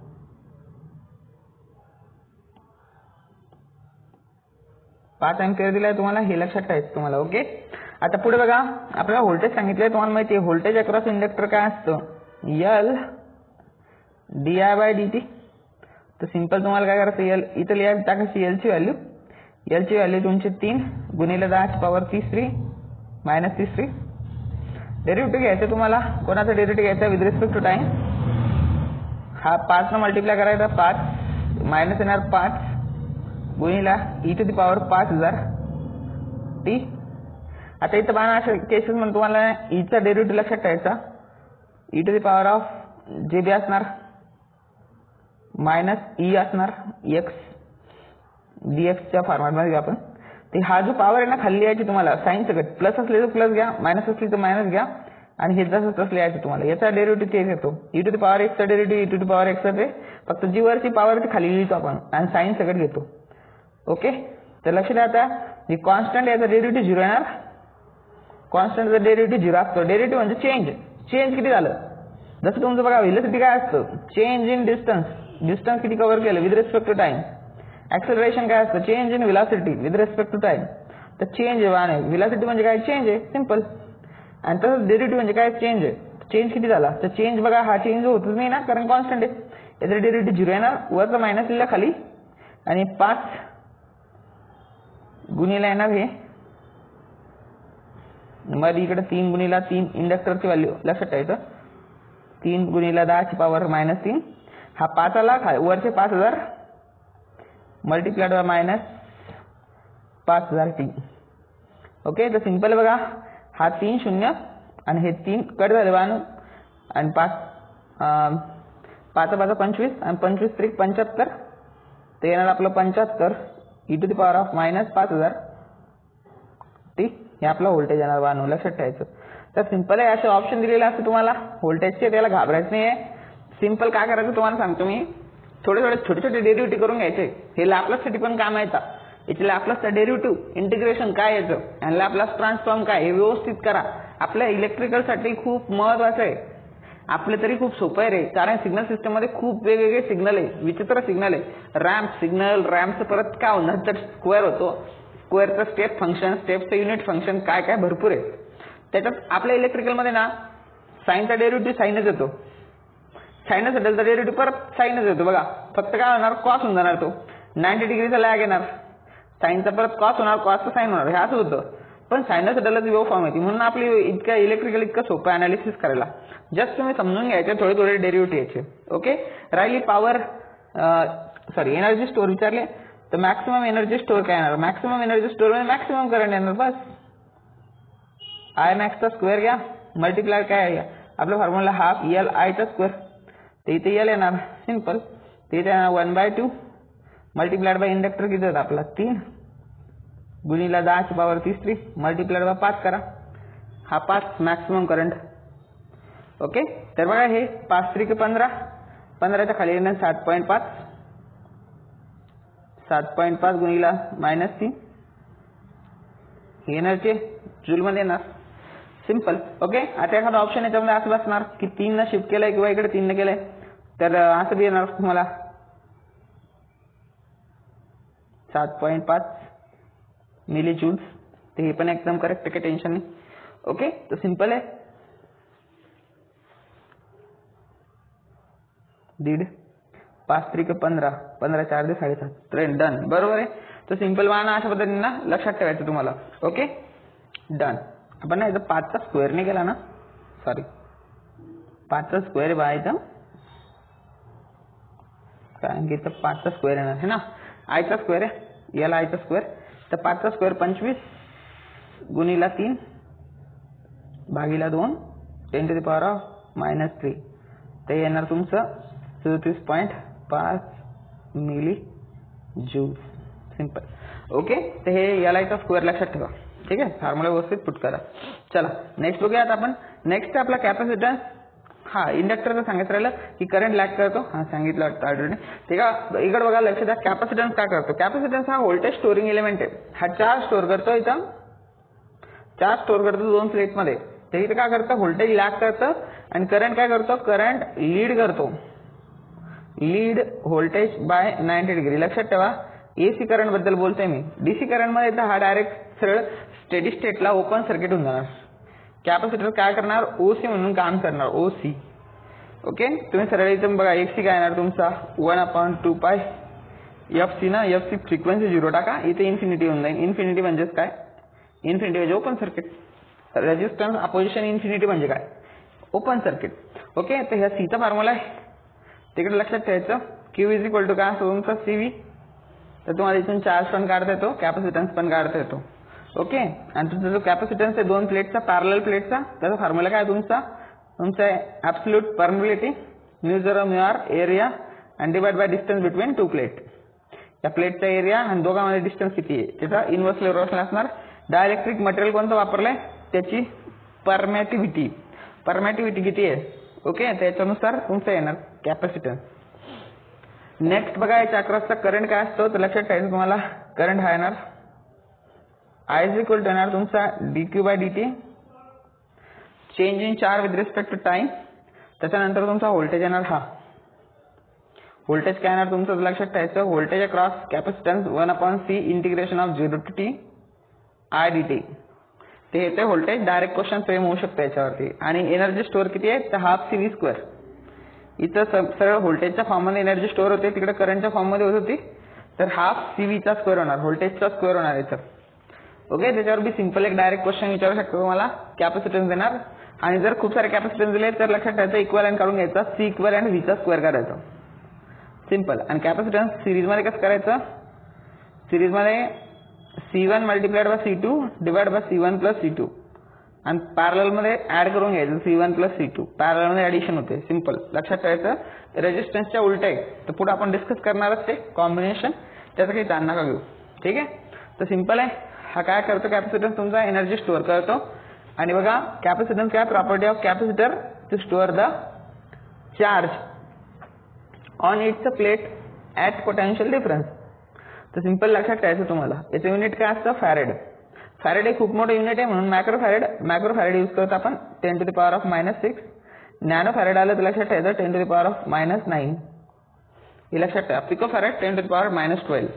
पाच एम्पियर दिलाय तुम्हाला, हे लक्षात ठेवायचं तुम्हाला. ओके, आता पुढे बघा आपल्याला व्होल्टेज सांगितलंय. तुम्हाला माहिती आहे व्होल्टेज अक्रॉस इंडक्टर काय असतं, L D I by D T. तर सिंपल तुम्हाला काय करायचं, एल इथं लिहायचं टाकायची एल ची व्हॅल्यू. एल ची व्हॅल्यू तुमची तीन गुणिले दहाची पॉवर तिसरी मायनस तिसरी. डेरिव्हेटिव्ह घ्यायचं तुम्हाला, कोणाचा डेरिव्हेटिव्ह घ्यायचा विथ रिस्पेक्ट टू टाइम. हा पाच न मल्टिप्लाय करायचा, पाच मायनस येणार पाच गुणिला ई टू दी पॉवर पाच हजार टी. आता इथं बाणा अशा केसेस मध्ये तुम्हाला ईचा डेरिव्हेटिव्ह लक्षात ठेवायचा, E to the power of जे बी असणार मायनस ई असणार एक्स डी एक्सच्या फॉर्मॅटमध्ये घ्या आपण. ते हा जो पॉवर आहे ना खाली यायची तुम्हाला साईन सकट, प्लस असले तर प्लस घ्या, मायनस असली तर मायनस घ्या, आणि हे जसं तसं लिहायचं तुम्हाला. याचा डेरिव्हेटिव्ह तेच येतो, ई टू दी पॉवर एक्सचा derivative E to the power X आहे, फक्त जी वरची पॉवर ती खाली लिहितो आपण आणि साईन सकट घेतो. ओके, तर लक्ष द्या. आता जी कॉन्स्टंट याचा डेरिव्हेटिव्ह झिरो येणार, कॉन्स्टंटचा डेरिव्हेटिव्ह झिरो असतो. डेरिव्हेटिव्ह म्हणजे चेंज, चेंज किती झालं. जसं तुमचं बघा व्हेलॉसिटी काय असतं, चेंज इन डिस्टन्स, डिस्टन्स किती कव्हर केलं with respect to time. Acceleration काय असतं, change in velocity with respect to time. तर चेंज आहे, व्हेलॉसिटी म्हणजे काय, चेंज आहे, सिंपल. आणि तसंच डेरिव्हेटिव्ह म्हणजे काय, चेंज आहे. चेंज किती झाला, तर चेंज बघा हा चेंज होतच नाही ना, कारण कॉन्स्टंट आहे. याचा डेरिव्हेटिव्ह झिरो येणार, वरचं मायनस लिहिलं खाली, आणि पाच गुणिला येणार हे मध्ये इकडे तीन गुणिला तीन इंडक्टरची व्हॅल्यू लक्षात ठेवायचं, तीन गुणिला दहाची पॉवर मायनस तीन. हा पाच आला, वरचे पाच हजार मल्टिप्लाइड बाय मायनस पाच हजार टी. ओके, तर सिंपल बघा हा तीन शून्य आणि हे तीन कट झाले बाण, आणि पाच पाच पाच पंचवीस आणि पंचवीस त्रिक पंच्याहत्तर. ते येणार आपलं पंच्याहत्तर e to the power of minus पाच हजार टी हे आपलं व्होल्टेज येणार बानो, लक्षात ठेवायचं. तर सिंपल आहे, असे ऑप्शन दिलेले असते तुम्हाला व्होल्टेजचे, त्याला घाबरायचं नाही आहे. सिंपल काय करायचं तुम्हाला सांगतो मी, थोडे थोडे छोटे छोटे डेरिव्हेटिव्ह करून घ्यायचे. हे लॅपलाससाठी पण काम येतं. याचे लॅपलासचा डेरिव्हेटिव्ह इंटिग्रेशन काय याचं आणि लॅपलास ट्रान्सफॉर्म काय हे व्यवस्थित करा. आपल्या इलेक्ट्रिकलसाठी खूप महत्वाचं आहे. आपले तरी खूप सोपं आहे रे, कारण सिग्नल सिस्टम मध्ये खूप वेगवेगळे सिग्नल आहे, विचित्र सिग्नल आहे. रॅम्प सिग्नल, रॅम्पचं परत काय होणार तर स्क्वेअर होतो, स्क्वेअरचं स्टेप फंक्शन, स्टेपचं युनिट फंक्शन, काय काय भरपूर आहे. त्याच्यात आपल्या इलेक्ट्रिकलमध्ये ना साईनचा डेरिव्हेटिव्ह साईनच येतो, साईनच हटेलचा डेरिव्हेटिव्ह परत साईनच येतो. बघा फक्त काय होणार, कॉस होऊन जाणार, तो नाईन्टी डिग्रीचा लॅग येणार, साईनचा परत कॉस होणार, कॉसचा साईन होणार, हे असं होतं. पण सायनस हटेलची वेव फॉर्म येते, म्हणून आपली इतक्या इलेक्ट्रिकल इतकं सोपं अनालिसिस करायला. जस्ट तुम्ही समजून घ्यायचे थोडे थोडे डेरिव्हेटिव्ह याचे. ओके, राहिली पॉवर सॉरी एनर्जी स्टोअर विचारले तर मॅक्सिमम एनर्जी स्टोअर काय येणार, मॅक्सिमम एनर्जी स्टोअर म्हणजे मॅक्सिमम करंट येणार. बस आय मॅक्सचा स्क्वेअर घ्या, मल्टिप्लाय काय आहे आपला फॉर्म्युला हाफ एल आयचा स्क्वेअर, ते इथे एल येणार सिंपल, ते इथे येणार one by two multiplied by inductor किती होता आपला तीन गुणिला दहाची पॉवर तिसरी मल्टिप्लाइड बाय पाच करा, हा पाच मॅक्सिमम करंट. ओके, तर बघा हे पाच त्रिक पंधरा, पंधराच्या खाली येणार सात पॉईंट पाच, सात पॉईंट पाच गुणिला मायनस तीन येणारचे जूल मध्ये येणार सिंपल. ओके, आता एखादा ऑप्शन याच्यामध्ये असं बसणार की तीन न शिफ्ट केलंय किंवा इकडे तीन न केलंय, तर असं बी येणार तुम्हाला सात पॉईंट पाच मिली जूल्स, तर हे पण एकदम करेक्ट आहे, काही टेन्शन नाही. ओके, तो सिंपल आहे. दीड पाच त्रिक पंधरा, पंधरा चार दे साडेसात, ट्रेन डन, बरोबर आहे. तो सिंपल वाहन अशा पद्धतीने ना लक्षात ठेवायचं तुम्हाला. Okay done. आपण ना इथं पाचचा स्क्वेअर नाही केला ना, सॉरी पाचचा स्क्वेअर आहे बा इथं, कारण की इथं पाचचा स्क्वेअर येणार आहे ना, आयचा स्क्वेअर आहे, याला आयचा स्क्वेअर, तर पाचचा स्क्वेअर पंचवीस गुणिला तीन भागीला दोन ten to the power of minus three, ते येणार तुमचं सदतीस पॉईंट पाच मिली जूल सिंपल. ओके, तर हे याला याचा स्क्वेअर लक्षात ठेवा. ठीक आहे, फॉर्म्युला व्यवस्थित पुट करा. चला नेक्स्ट बघूयात आपण. नेक्स्ट आपला कॅपॅसिटन्स. हा इंडक्टरचं सांगायचं राहिलं की करंट लॅग करतो, हा सांगितलं वाटतं ऑलरेडी. ठीक आहे, इकडे बघा लक्ष द्या, कॅपॅसिटन्स काय करतो. कॅपॅसिटन्स हा व्होल्टेज स्टोरिंग एलिमेंट आहे. हा चार्ज स्टोअर करतो, इथं चार्ज स्टोअर करतो दोन प्लेटमध्ये. ते इथे काय करतं, व्होल्टेज लॅग करतं आणि करंट काय करतो, करंट लीड करतो, lead voltage by ninety degree. लक्षात ठेवा, एसी करंट बद्दल बोलतोय मी. डीसी करंट मध्ये तर हा डायरेक्ट सरळ स्टेडी स्टेटला ओपन सर्किट होऊन जाणार. कॅपॅसिटर काय करणार, ओसी म्हणून काम करणार, ओसी. ओके, तुम्ही सरळ इथून बघा एसी काय येणार तुमचा one upon two pi f c ना, एफ सी फ्रिक्वेन्सी झिरो टाका, इथे इन्फिनिटी होऊन जाईल. इन्फिनिटी म्हणजेच काय, इन्फिनिटी म्हणजे open circuit. Resistance opposition infinity म्हणजे काय, ओपन सर्किट. ओके, तर ह्या सीचा फॉर्म्युला आहे, तिकडे लक्षात ठेवायचं. क्यू इज इक्वल टू काय असतो तुमचा सीव्ही, तर तुम्हाला इथून चार्ज पण काढता येतो, कॅपॅसिटन्स पण काढता येतो. ओके, आणि तुमचा जो कॅपॅसिटन्स आहे दोन प्लेटचा, पॅरलल प्लेटचा, त्याचा फॉर्म्युला काय तुमचा तुमचा आहे absolute permeability mu zero mu r area and divide by distance between two plate. या प्लेटचा एरिया आणि दोघांमध्ये डिस्टन्स किती आहे त्याचा इन्व्हर्स रिलेशन असणार. डायलेक्ट्रिक मटेरियल कोणतं वापरलंय, त्याची परमॅटिव्हिटी, परमॅटिव्हिटी किती आहे. ओके, त्याच्यानुसार तुमचं येणार कॅपॅसिटन्स. नेक्स्ट बघा याच्या अक्रॉसचा करंट काय असतो, तर लक्षात ठेवायचं तुम्हाला. करंट हा येणार आय इज इक्वल टू येणार तुमचा d q by D t, change in charge with respect to time. त्याच्यानंतर तुमचा व्होल्टेज येणार, हा व्होल्टेज काय येणार तुमचं लक्षात ठेवायचं. Voltage across capacitance one upon c integration of zero to t i d t. ते येते व्होल्टेज, डायरेक्ट क्वेश्चन फ्रेम होऊ शकतो याच्यावरती. आणि एनर्जी स्टोअर किती आहे, तर हाफ सी व्ही स्क्वेअर. इथं सरळ व्होल्टेजच्या फॉर्ममध्ये एनर्जी स्टोअर होते, तिकडे करंटच्या फॉर्ममध्ये होत होती, तर हाफ सी व्हीचा स्क्वेअर होणार, व्होल्टेजचा स्क्वेअर होणार याचं. ओके, त्याच्यावर बी सिंपल एक डायरेक्ट क्वेश्चन विचारू शकतो तुम्हाला. कॅपॅसिटन्स देणार आणि जर खूप सारे कॅपॅसिटन्स दिले तर लक्षात ठेवायचं इक्वलंट काढून घ्यायचा, सी इक्वलंट व्हीचा स्क्वेअर करायचा सिंपल. आणि कॅपॅसिटन्स सिरीज मध्ये कसं करायचं, सिरीज मध्ये C one multiplied by C two divide by C one plus C two, आणि पॅरलल मध्ये ऍड करून घ्यायचं C one plus C two, parallel मध्ये ऍडिशन होते सिंपल. लक्षात ठेवायचं रेजिस्टन्सच्या उलट आहे, तर पुढे आपण डिस्कस करणारच ते कॉम्बिनेशन, त्याचं काही ताण नका घेऊ. ठीक आहे. तर सिंपल आहे. हा काय करतो कॅपॅसिटन्स तुमचा एनर्जी स्टोअर करतो. आणि बघा कॅपॅसिटन्स काय property of capacitor to store the charge on its plate at potential difference. तर सिंपल लक्षात ठेवायचं तुम्हाला. याचं युनिट काय असतं फॅरेड. फॅरेड हे खूप मोठं युनिट आहे म्हणून micro farad micro farad use करतो आपण ten to the power of minus six. Nano farad आलं तर लक्षात ठेवायचं ten to the power of minus nine. हे लक्षात ठेवा. Pico farad ten to the power minus twelve.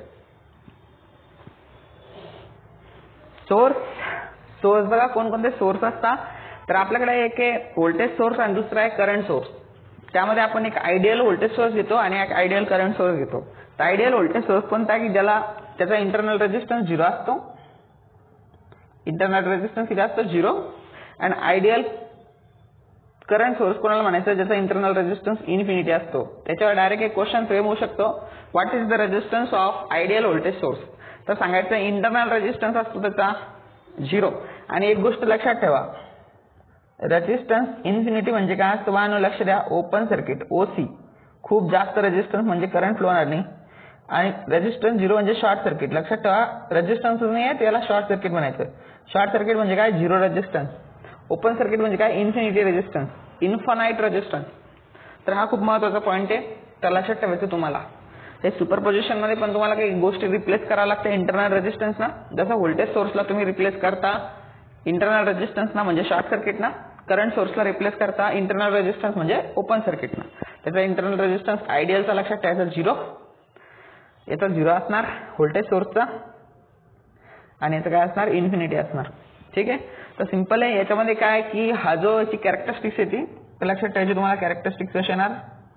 Source source बघा कोणकोणते सोर्स असतात. तर आपल्याकडे एक आहे व्होल्टेज सोर्स आणि दुसरा आहे करंट सोर्स. त्यामध्ये आपण एक आयडियल व्होल्टेज सोर्स घेतो आणि एक आयडियल करंट सोर्स घेतो. तर आयडियल व्होल्टेज सोर्स कोणता आहे की ज्याला त्याचा इंटरनल रेजिस्टन्स झिरो असतो. इंटरनल रेजिस्टन्स किती असतो झिरो. आणि आयडियल करंट सोर्स कोणाला म्हणायचं ज्याचा इंटरनल रेजिस्टन्स इन्फिनिटी असतो. त्याच्यावर डायरेक्ट एक क्वेश्चन फ्रेम होऊ शकतो. What is the resistance of ideal voltage source. तर सांगायचं इंटरनल रेजिस्टन्स असतो त्याचा झिरो. आणि एक गोष्ट लक्षात ठेवा रेजिस्टन्स इन्फिनिटी म्हणजे काय असतं वाहन लक्ष द्या. ओपन सर्किट ओसी खूप जास्त रेजिस्टन्स म्हणजे करंट फ्लो होणार नाही. आणि रेजिस्टन्स झिरो म्हणजे शॉर्ट सर्किट. लक्षात ठेवा रेजिस्टन्स नाही आहे त्याला शॉर्ट सर्किट म्हणायचं. शॉर्ट सर्किट म्हणजे काय झिरो रेजिस्टन्स. ओपन सर्किट म्हणजे काय इन्फिनिटी रेजिस्टन्स इन्फानाइट रेजिस्टन्स. तर हा खूप महत्त्वाचा पॉईंट आहे. तर लक्षात ठेवायचं तुम्हाला. हे सुपरपोजिशन मध्ये पण तुम्हाला काही गोष्टी रिप्लेस करावं लागते इंटरनल रेजिस्टन्स ना. जसं व्होल्टेज सोर्सला तुम्ही रिप्लेस करता इंटरनल रेजिस्टन्स ना म्हणजे शॉर्ट सर्किट ना. करंट सोर्सला रिप्लेस करता इंटरनल रेजिस्टन्स म्हणजे ओपन सर्किट ना. त्याचा इंटरनल रेजिस्टन्स आयडियलचा लक्षात ठेवायचा झिरो. याचा झिरो असणार व्होल्टेज सोर्सचा आणि याचं काय असणार इन्फिनिटी असणार. ठीक आहे. तर सिंपल आहे. याच्यामध्ये काय की हा जो याची कॅरेक्टरिस्टिक्स येते तर लक्षात ठेवायची तुम्हाला कॅरेक्टरिस्टिक्स कशी येणार.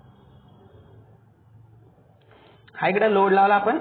हा इकडे लोड लावला आपण.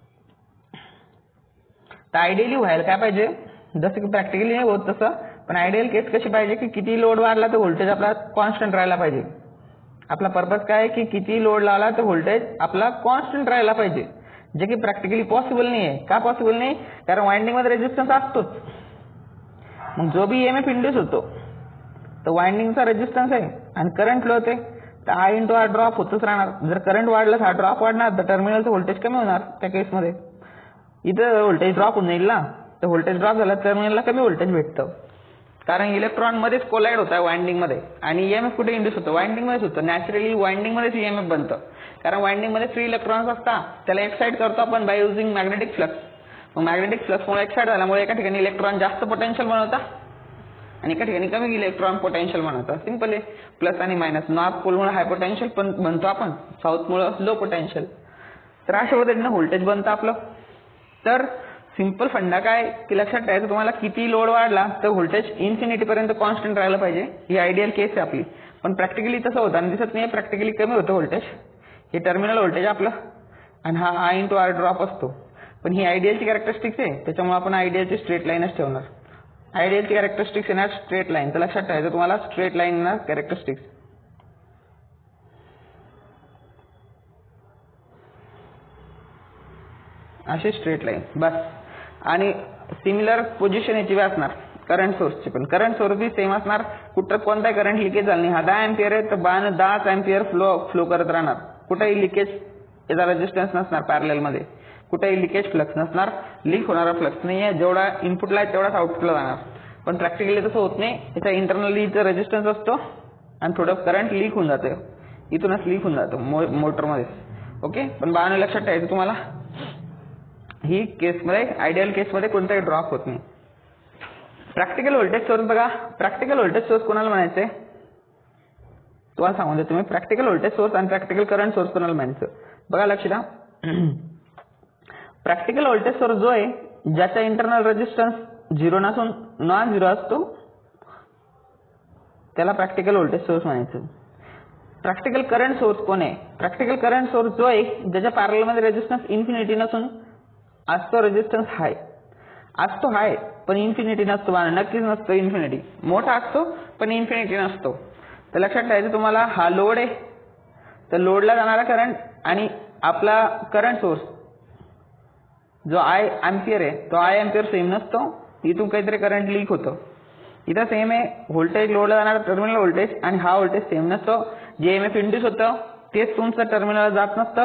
तर आयडियली व्हायला काय पाहिजे जसं की प्रॅक्टिकली नाही होत तसं पण आयडियल केस कशी पाहिजे की किती लोड वाढला तर व्होल्टेज आपला कॉन्स्टंट राहायला पाहिजे. आपला पर्पज काय आहे की किती लोड लावला तर व्होल्टेज आपला कॉन्स्टंट राहायला पाहिजे. जे की प्रॅक्टिकली पॉसिबल नाही आहे. का पॉसिबल नाही कारण वाइंडिंग मध्ये रेजिस्टन्स असतोच. मग जो बी ईएमएफ इंड्यूस होतो तर वाइंडिंगचा रेजिस्टन्स आहे आणि करंट फ्लो होते तर आय इंटू आर ड्रॉप होतच राहणार. जर करंट वाढला तर हा ड्रॉप वाढणार तर टर्मिनलचं व्होल्टेज कमी होणार. त्या केसमध्ये इथं व्होल्टेज ड्रॉप होऊन जाईल ना. तर व्होल्टेज ड्रॉप झाला टर्मिनलला कमी व्होल्टेज भेटतं कारण इलेक्ट्रॉन मध्येच कोलाइड होत आहे वाइंडिंग मध्ये. आणि ईएमएफ कुठे इंड्यूस होतं वाइंडिंग मध्येच होतं. नॅचरली वाइंडिंग मध्येच ईएमएफ बनतं कारण वाइंडिंग मध्ये फ्री इलेक्ट्रॉन्स असतात. त्याला एक्साइट करतो आपण बाय युझिंग मॅग्नेटिक फ्लक्स. मग मॅग्नेटिक फ्लक्समुळे एक्साइट झाल्यामुळे एका ठिकाणी इलेक्ट्रॉन जास्त पोटेन्शियल बनवतात आणि एका ठिकाणी कमी इलेक्ट्रॉन पोटेन्शियल बनवतात. सिंपल आहे. प्लस आणि मायनस. नॉर्थ पोलमुळे हाय पोटेन्शियल पण बनतो आपण साऊथ मुळे लो पोटेन्शियल. तर अशा पद्धतीने व्होल्टेज बनतं आपलं. तर सिंपल फंडा काय की लक्षात ठेवायचं तुम्हाला किती लोड वाढला तर व्होल्टेज इन्फिनिटी पर्यंत कॉन्स्टंट राहायला पाहिजे. ही आयडियल केस आहे आपली. पण प्रॅक्टिकली तसं होतं आणि दिसत नाही. प्रॅक्टिकली कमी होतं व्होल्टेज. हे टर्मिनल व्होल्टेज आपलं आणि हा आय इंटू आर ड्रॉप असतो. पण ही आयडियलची कॅरेक्टरिस्टिक्स आहे त्याच्यामुळे आपण आयडियलची स्ट्रेट लाईनच ठेवणार. आयडियलची कॅरेक्टरिस्टिक्स येणार स्ट्रेट लाईन. तर लक्षात ठेवायचं तुम्हाला स्ट्रेट लाईन येणार कॅरेक्टरिस्टिक्स अशी स्ट्रेट लाईन बस. आणि सिमिलर पोझिशन याची असणार करंट सोर्सची पण. करंट सोर्स बी सेम असणार. कुठं कोणताही करंट लिकेज झाला नाही. हा दहा एम्पियर आहे तर बाण दहाच एम्पियर फ्लो फ्लो करत राहणार. कुठेही लिकेज याचा रेजिस्टन्स नसणार. पॅरलल मध्ये कुठेही लिकेज फ्लक्स नसणार. लीक होणारा फ्लक्स नाही आहे. जेवढा इनपुटला आहे तेवढाच आउटपुटला जाणार. पण प्रॅक्टिकली तसं होत नाही. याचा इंटरनली इथं रेजिस्टन्स असतो आणि थोडं करंट लीक होऊन जातं. इथूनच लीक होऊन जातं मोटरमध्ये. ओके. पण बाण लक्षात ठेवायचं तुम्हाला ही केसमध्ये आयडियल केसमध्ये कोणताही ड्रॉप होत नाही. प्रॅक्टिकल व्होल्टेज सोर्स बघा. प्रॅक्टिकल व्होल्टेज सोर्स कोणाला म्हणायचे तुम्हाला सांगून दे तुम्ही. प्रॅक्टिकल व्होल्टेज सोर्स आणि प्रॅक्टिकल करंट सोर्स कोणाला म्हणायचं बघा लक्ष द्या. प्रॅक्टिकल व्होल्टेज सोर्स जो आहे ज्याचा इंटरनल रेजिस्टन्स झिरो नसून नॉन झिरो असतो त्याला प्रॅक्टिकल व्होल्टेज सोर्स म्हणायचं. प्रॅक्टिकल करंट सोर्स कोण आहे. प्रॅक्टिकल करंट सोर्स जो आहे ज्याच्या पॅरलल मध्ये रेजिस्टन्स इन्फिनिटी नसून असतो रेजिस्टन्स हाय असतो हाय पण इन्फिनिटी नसतो. नक्कीच नसतो इन्फिनिटी. मोठा असतो पण इन्फिनिटी नसतो. तर लक्षात ठेवायचं तुम्हाला हा लोड आहे तर लोडला जाणारा करंट आणि आपला करंट सोर्स जो आय एम्पियर आहे तो आय एम्पियर सेम नसतो. इथून काहीतरी करंट लीक होतं. इथं सेम आहे. व्होल्टेज लोडला जाणारा टर्मिनल व्होल्टेज आणि हा व्होल्टेज सेम नसतो. जे एम एफ इंड्यूस होतं तेच तुमचं टर्मिनल जात नसतं.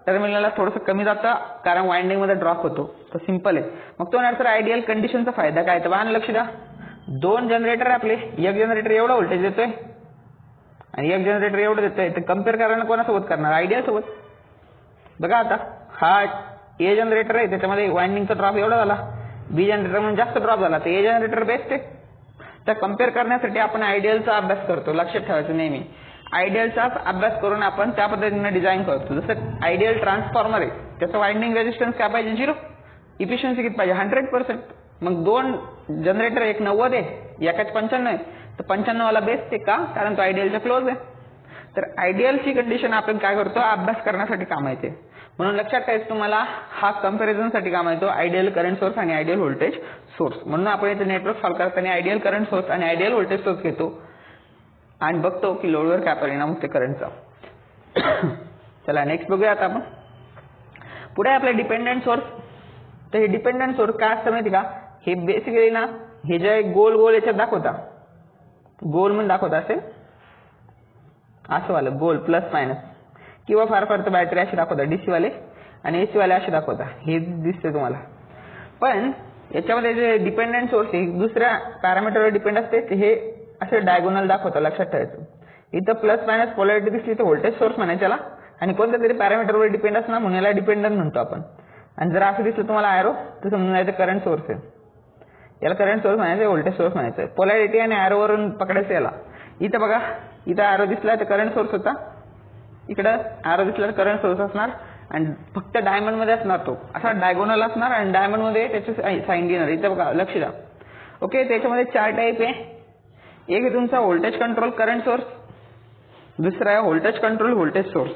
टर्मिनलला थोडंसं कमी जातं कारण वाइंडिंग मध्ये ड्रॉप होतो. तर सिंपल आहे. मग तो नंतर आयडियल कंडिशनचा फायदा काय तर बाण लक्ष द्या. दोन जनरेटर आपले, एक जनरेटर एवढा व्होल्टेज देतोय आणि एक जनरेटर एवढं देतोय, तर कम्पेअर करायला कोणासोबत करणार? आयडियल सोबत. बघा आता हा ए जनरेटर आहे, त्याच्यामध्ये वाइंडिंगचा ड्रॉप एवढा झाला, बी जनरेटर म्हणून जास्त ड्रॉप झाला, तर ए जनरेटर बेस्ट आहे. तर कम्पेअर करण्यासाठी आपण आयडियलचा अभ्यास करतो. लक्षात ठेवायचं नेहमी आयडियलचाच अभ्यास करून आपण त्या पद्धतीने डिझाईन करतो. जसं आयडियल ट्रान्सफॉर्मर आहे, त्याचं वाइंडिंग रेजिस्टन्स काय पाहिजे? झिरो. इफिशियन्सी किती पाहिजे? Hundred percent. मग दोन जनरेटर, एक नव्वद आहे एकाच पंच्याण्णव आहे, तर पंच्याण्णव वाला बेस्ट आहे का? कारण तो आयडियलच्या क्लोज आहे. तर आयडियलची कंडिशन आपण काय करतो? अभ्यास करण्यासाठी काम येते. म्हणून लक्षात ठेवायचं तुम्हाला, हा कम्पॅरिझनसाठी काम येतो आयडियल करंट सोर्स आणि आयडियल व्होल्टेज सोर्स. म्हणून आपण इथे नेटवर्क सॉल्व्ह करताना आयडियल करंट सोर्स आणि आयडियल व्होल्टेज सोर्स घेतो आणि बघतो की लोडवर काय परिणाम होते करंटचा. चला नेक्स्ट बघूया आता आपण. पुढे आपले डिपेंडंट सोर्स. तर हे डिपेंडंट सोर्स काय असतं माहिती का? हे बेसिकली ना, हे जे गोल गोल याच्यात दाखवता, गोल म्हणून दाखवता असेल असं वालं गोल प्लस मायनस, किंवा फार फार तर बॅटरी अशी दाखवता डीसी वाले आणि एसी वाले असे दाखवता, हे दिसते तुम्हाला. पण याच्यामध्ये जे डिपेंडंट सोर्स आहे दुसऱ्या पॅरामीटरवर डिपेंड असते, हे असे डायगोनल दाखवतं. लक्षात ठेवायचं. इथं प्लस मायनस पोलॅरिटी दिसली तर व्होल्टेज सोर्स म्हणायचं याला, आणि कोणत्या तरी पॅरामीटरवर डिपेंड असणार म्हणून याला डिपेंडंट म्हणतो आपण. आणि जर असं दिसलं तुम्हाला ॲरो, तर समजून जायचं करंट सोर्स आहे, याला करंट सोर्स म्हणायचं, व्होल्टेज सोर्स म्हणायचं. पोलॅरिटी आणि ॲरोवरून पकडायचं याला. इथं बघा, इथं ॲरो दिसला तर करंट सोर्स होता, इकडं ॲरो दिसला तर करंट सोर्स असणार, आणि फक्त डायमंड मध्ये असणार तो असा डायगोनल असणार, आणि डायमंड मध्ये त्याची साईन देणार. इथं बघा लक्ष द्या. ओके, त्याच्यामध्ये चार टाईप आहे. एक आहे तुमचा व्होल्टेज कंट्रोल करंट सोर्स, दुसरा आहे voltage control voltage source.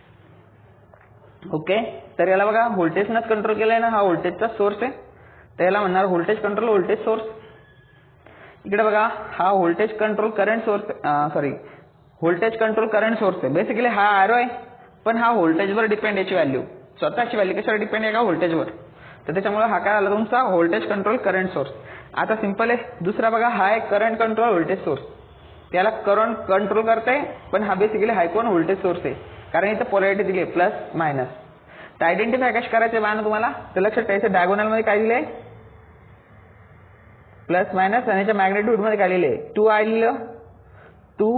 Okay, तर याला बघा व्होल्टेजनंच कंट्रोल केलाय ना, हा व्होल्टेजचा सोर्स आहे, तर याला म्हणणार व्होल्टेज कंट्रोल व्होल्टेज सोर्स. इकडे बघा हा voltage control current source, sorry voltage control current source आहे. बेसिकली हा ॲरो आहे, पण हा व्होल्टेजवर डिपेंड, याची व्हॅल्यू स्वतःची व्हॅल्यू कशावर डिपेंड आहे का? व्होल्टेजवर. तर त्याच्यामुळे हा काय आला तुमचा व्होल्टेज कंट्रोल करंट सोर्स. आता सिंपल आहे. दुसरा बघा हा आहे करंट कंट्रोल व्होल्टेज सोर्स, त्याला करंट कंट्रोल करते, पण हा बेसिकली हाय कोण व्होल्टेज सोर्स आहे, कारण इथं पोलॅरिटी दिली आहे प्लस मायनस. तर आयडेंटिफाय कशा करायचे बघा ना तुम्हाला, तर लक्षात ठेवायचं डायगोनल मध्ये काय दिलंय? प्लस मायनस, आणि याच्या मॅग्नेट्यूड मध्ये काय लिहिलंय? टू आय लिहिलं, टू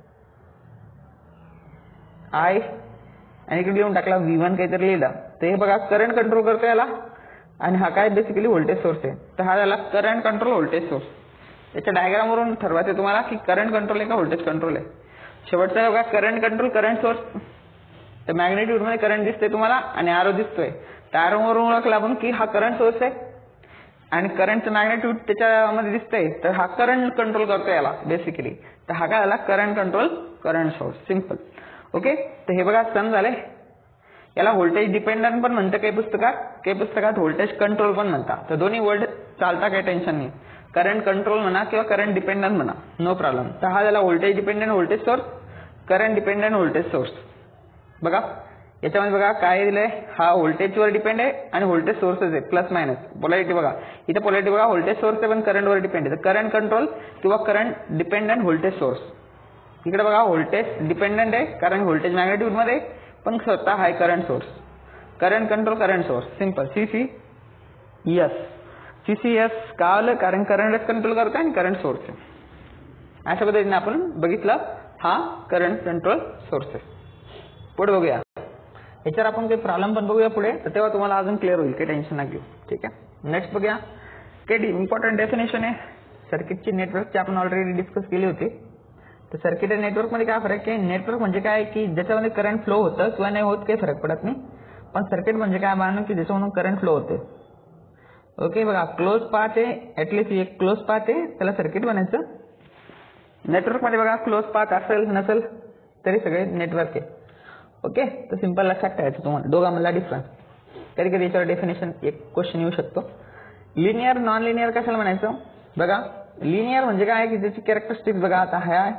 आय, आणि इकडे लिहून टाकला व्ही वन काहीतरी लिहिलं. तर हे बघा करंट कंट्रोल करतो याला, आणि हा काय बेसिकली व्होल्टेज सोर्स आहे. तर हा झाला करंट कंट्रोल व्होल्टेज सोर्स. याच्या डायग्राम वरून ठरवायचं तुम्हाला की करंट कंट्रोल आहे का व्होल्टेज कंट्रोल आहे. शेवटचा बघा करंट कंट्रोल करंट सोर्स, तर मॅग्नेट्यूड मध्ये करंट दिसतोय तुम्हाला आणि ॲरो दिसतोय, तर ॲरो वरून ओळखला आपण की हा करंट सोर्स आहे, आणि करंटचं मॅग्नेट्यूड त्याच्यामध्ये दिसतंय, तर हा करंट कंट्रोल करतो याला बेसिकली. तर हा काय झाला current control current source. Simple. Okay, तर हे बघा सम झाले. याला व्होल्टेज डिपेंडंट पण म्हणतं काही पुस्तकात, काही पुस्तकात व्होल्टेज कंट्रोल पण म्हणतात. तर दोन्ही वर्ड चालता, काही टेन्शन नाही. करंट कंट्रोल म्हणा किंवा करंट डिपेंडंट म्हणा, नो प्रॉब्लेम. तर हा झाला voltage dependent voltage source, current dependent voltage source. बघा याच्यामध्ये बघा काय दिलंय, हा व्होल्टेजवर डिपेंड आहे आणि व्होल्टेज सोर्सच आहे प्लस मायनस. पोलॅरिटी बघा इथे, पोलॅरिटी बघा व्होल्टेज सोर्स आहे पण करंटवर डिपेंड आहे, तर करंट कंट्रोल किंवा करंट डिपेंडंट व्होल्टेज सोर्स. इकडे बघा व्होल्टेज डिपेंडंट आहे कारण व्होल्टेज मॅग्नेट्यूड मध्ये, पण स्वतः हाय current source, current control current source. Simple. C C S, C C S का आलं, कारण करंटच कंट्रोल करतो आणि करंट सोर्स आहे. अशा पद्धतीने आपण बघितलं हा करंट कंट्रोल सोर्स आहे. पुढे बघूया, याच्यावर आपण काही प्रॉब्लेम पण बघूया पुढे, तर तेव्हा तुम्हाला अजून क्लिअर होईल, काही टेन्शन नका घेऊ. ठीक आहे, नेक्स्ट बघूया. काही इम्पॉर्टंट डेफिनेशन आहे सर्किटची, नेटवर्कची आपण ऑलरेडी डिस्कस केली होती. तर सर्किट आणि नेटवर्क मध्ये काय फरक आहे? नेटवर्क म्हणजे काय की ज्याच्यामध्ये करंट फ्लो होतं किंवा नाही होत काही फरक पडत नाही, पण सर्किट म्हणजे काय मानून की ज्याच्यामधून करंट फ्लो होते. ओके, बघा क्लोज पाथ आहे, ऍटलीस्ट एक क्लोज पाथ आहे, त्याला सर्किट म्हणायचं. नेटवर्क मध्ये बघा क्लोज पाथ असेल नसेल तरी सगळे नेटवर्क आहे. ओके, तर सिंपल लक्षात ठेवायचं तुम्हाला दोघांमधला डिफरन्स. कधी कधी याच्यावर डेफिनेशन एक क्वेश्चन येऊ शकतो. लिनियर नॉन लिनियर कशाला म्हणायचं? बघा लिनियर म्हणजे काय की त्याची कॅरेक्टरिस्टिक्स बघा आता आहे,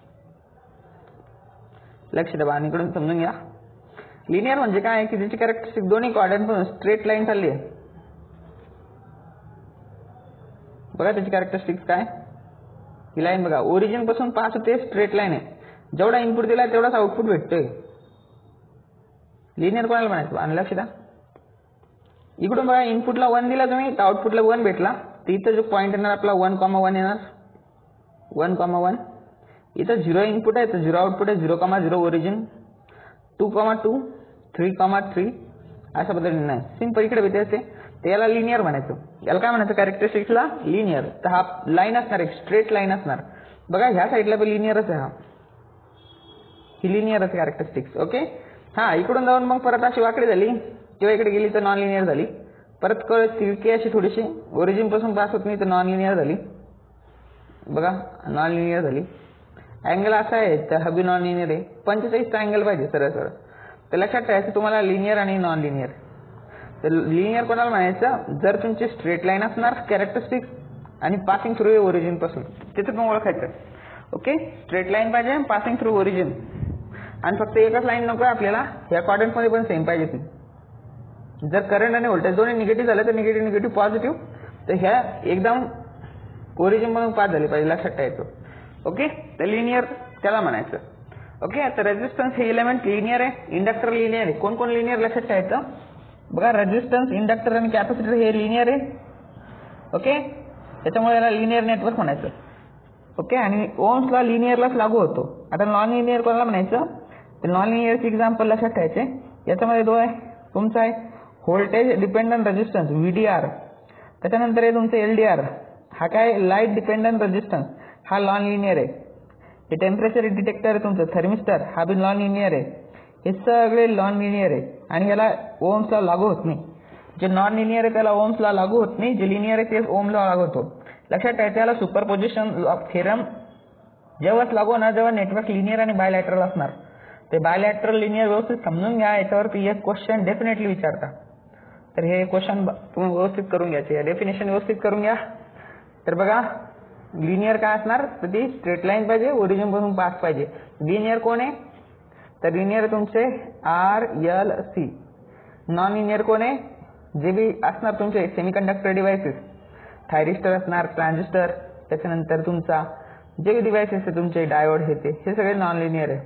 लक्ष द्या आणि इकडून समजून घ्या. लिनियर म्हणजे काय की त्याची कॅरेक्टरिस्टिक दोन्ही क्वाड्रंट पासून स्ट्रेट लाईन चालली आहे. बघा त्याची कॅरेक्टरिस्टिक्स काय, ही लाईन बघा ओरिजिन पासून पास होते, स्ट्रेट लाईन आहे, जेवढा इनपुट दिला तेवढाच आउटपुट भेटतोय. लिनियर कोणाला म्हणायचं आणि लक्ष द्या इकडून बघा इनपुटला वन दिला तुम्ही तर आउटपुटला वन भेटला तर इथं जो पॉईंट येणार आपला वन कॉमा वन येणार वन कॉमा वन इथं झिरो इनपुट आहे तर झिरो आउटपुट आहे zero comma zero origin two comma two three comma three अशा पद्धतीने नाही सिंपल इकडे भेटते असते तर याला लिनियर म्हणायचं याला काय म्हणायचं कॅरेक्टरिस्टिक्सला लिनियर तर हा लाईन असणार एक स्ट्रेट लाईन असणार बघा ह्या साईडला पण लिनियरच आहे हा ही लिनियर असते कॅरेक्टरिस्टिक्स ओके हा इकडून जाऊन मग परत अशी वाकडी झाली किंवा इकडे गेली तर नॉन लिनियर झाली परत कळ तिरकी अशी थोडीशी ओरिजिन पासून पास होत नाही तर नॉन लिनियर झाली बघा नॉन लिनियर झाली अँगल असा आहे तर हा बी नॉन लिनियर आहे पंचेचाळीसचा अँगल पाहिजे सरळ सरळ तर लक्षात ठेवायचं तुम्हाला लिनियर आणि नॉन लिनियर तर लिनियर कोणाला म्हणायचं जर तुमची स्ट्रेट लाईन असणार कॅरेक्टरिस्टिक्स आणि पासिंग थ्रू ओरिजिन पासून तिथे पण ओळखायचं ओके स्ट्रेट लाईन पाहिजे पासिंग थ्रू ओरिजिन आणि फक्त एकच लाईन नको आपल्याला ह्या क्वाड्रंट मध्ये पण सेम पाहिजे ती जर करंट आणि व्होल्टेज दोन्ही निगेटिव्ह झाले तर निगेटिव्ह निगेटिव्ह पॉझिटिव्ह तर ह्या एकदम ओरिजिन मधून पास झाले पाहिजे लक्षात ठेवायचं ओके तर लिनियर त्याला म्हणायचं ओके आता रेजिस्टन्स हे एलिमेंट लिनियर आहे इंडक्टर लिनियर आहे कोण कोण लिनियर लक्षात ठेवायचं बघा रेजिस्टन्स इंडक्टर आणि कॅपॅसिटर हे लिनियर आहे ओके त्याच्यामुळे याला लिनियर नेटवर्क म्हणायचं ओके आणि ओम्सला लिनियरलाच लागू होतो आता नॉन लिनियर कोणाला म्हणायचं तर नॉन लिनियरचे एक्झाम्पल लक्षात ठेवायचे याच्यामध्ये दो आहे तुमचा आहे व्होल्टेज डिपेंडंट रेजिस्टन्स व्हीडीआर त्याच्यानंतर आहे तुमचं एलडीआर हा काय लाईट डिपेंडंट रेजिस्टन्स हा नॉन लिनियर आहे हे टेम्परेचर डिटेक्टर आहे तुमचं थर्मिस्टर हा बी नॉन लिनियर आहे हे सगळे नॉन लिनियर आहे आणि याला ओम्सला लागू होत नाही जे नॉन लिनियर आहे त्याला ओम्सला लागू होत नाही जे लिनियर आहे ते ओमला लागू होतो लक्षात ठेवायचं याला सुपरपोजिशन ऑफ थेरम जेव्हाच लागू होणार जेव्हा नेटवर्क लिनियर आणि बायलॅटरल असणार ते बायलॅटरल लिनियर व्यवस्थित समजून घ्या याच्यावरती एक क्वेश्चन डेफिनेटली विचारता तर हे क्वेश्चन तुम्ही व्यवस्थित करून घ्यायचे डेफिनेशन व्यवस्थित करून घ्या तर बघा लिनियर काय असणार तर ती स्ट्रेट लाईन पाहिजे ओरिजिन पासून पास पाहिजे लिनियर कोण आहे तर लिनियर तुमचे R L C non linear कोण आहे जे बी असणार तुमचे सेमीकंडक्टर डिव्हाइसेस थायरिस्टर असणार ट्रान्झिस्टर त्याच्यानंतर तुमचा जे डिव्हाइसेस आहे तुमचे डायोड हे ते हे सगळे नॉन लिनियर आहे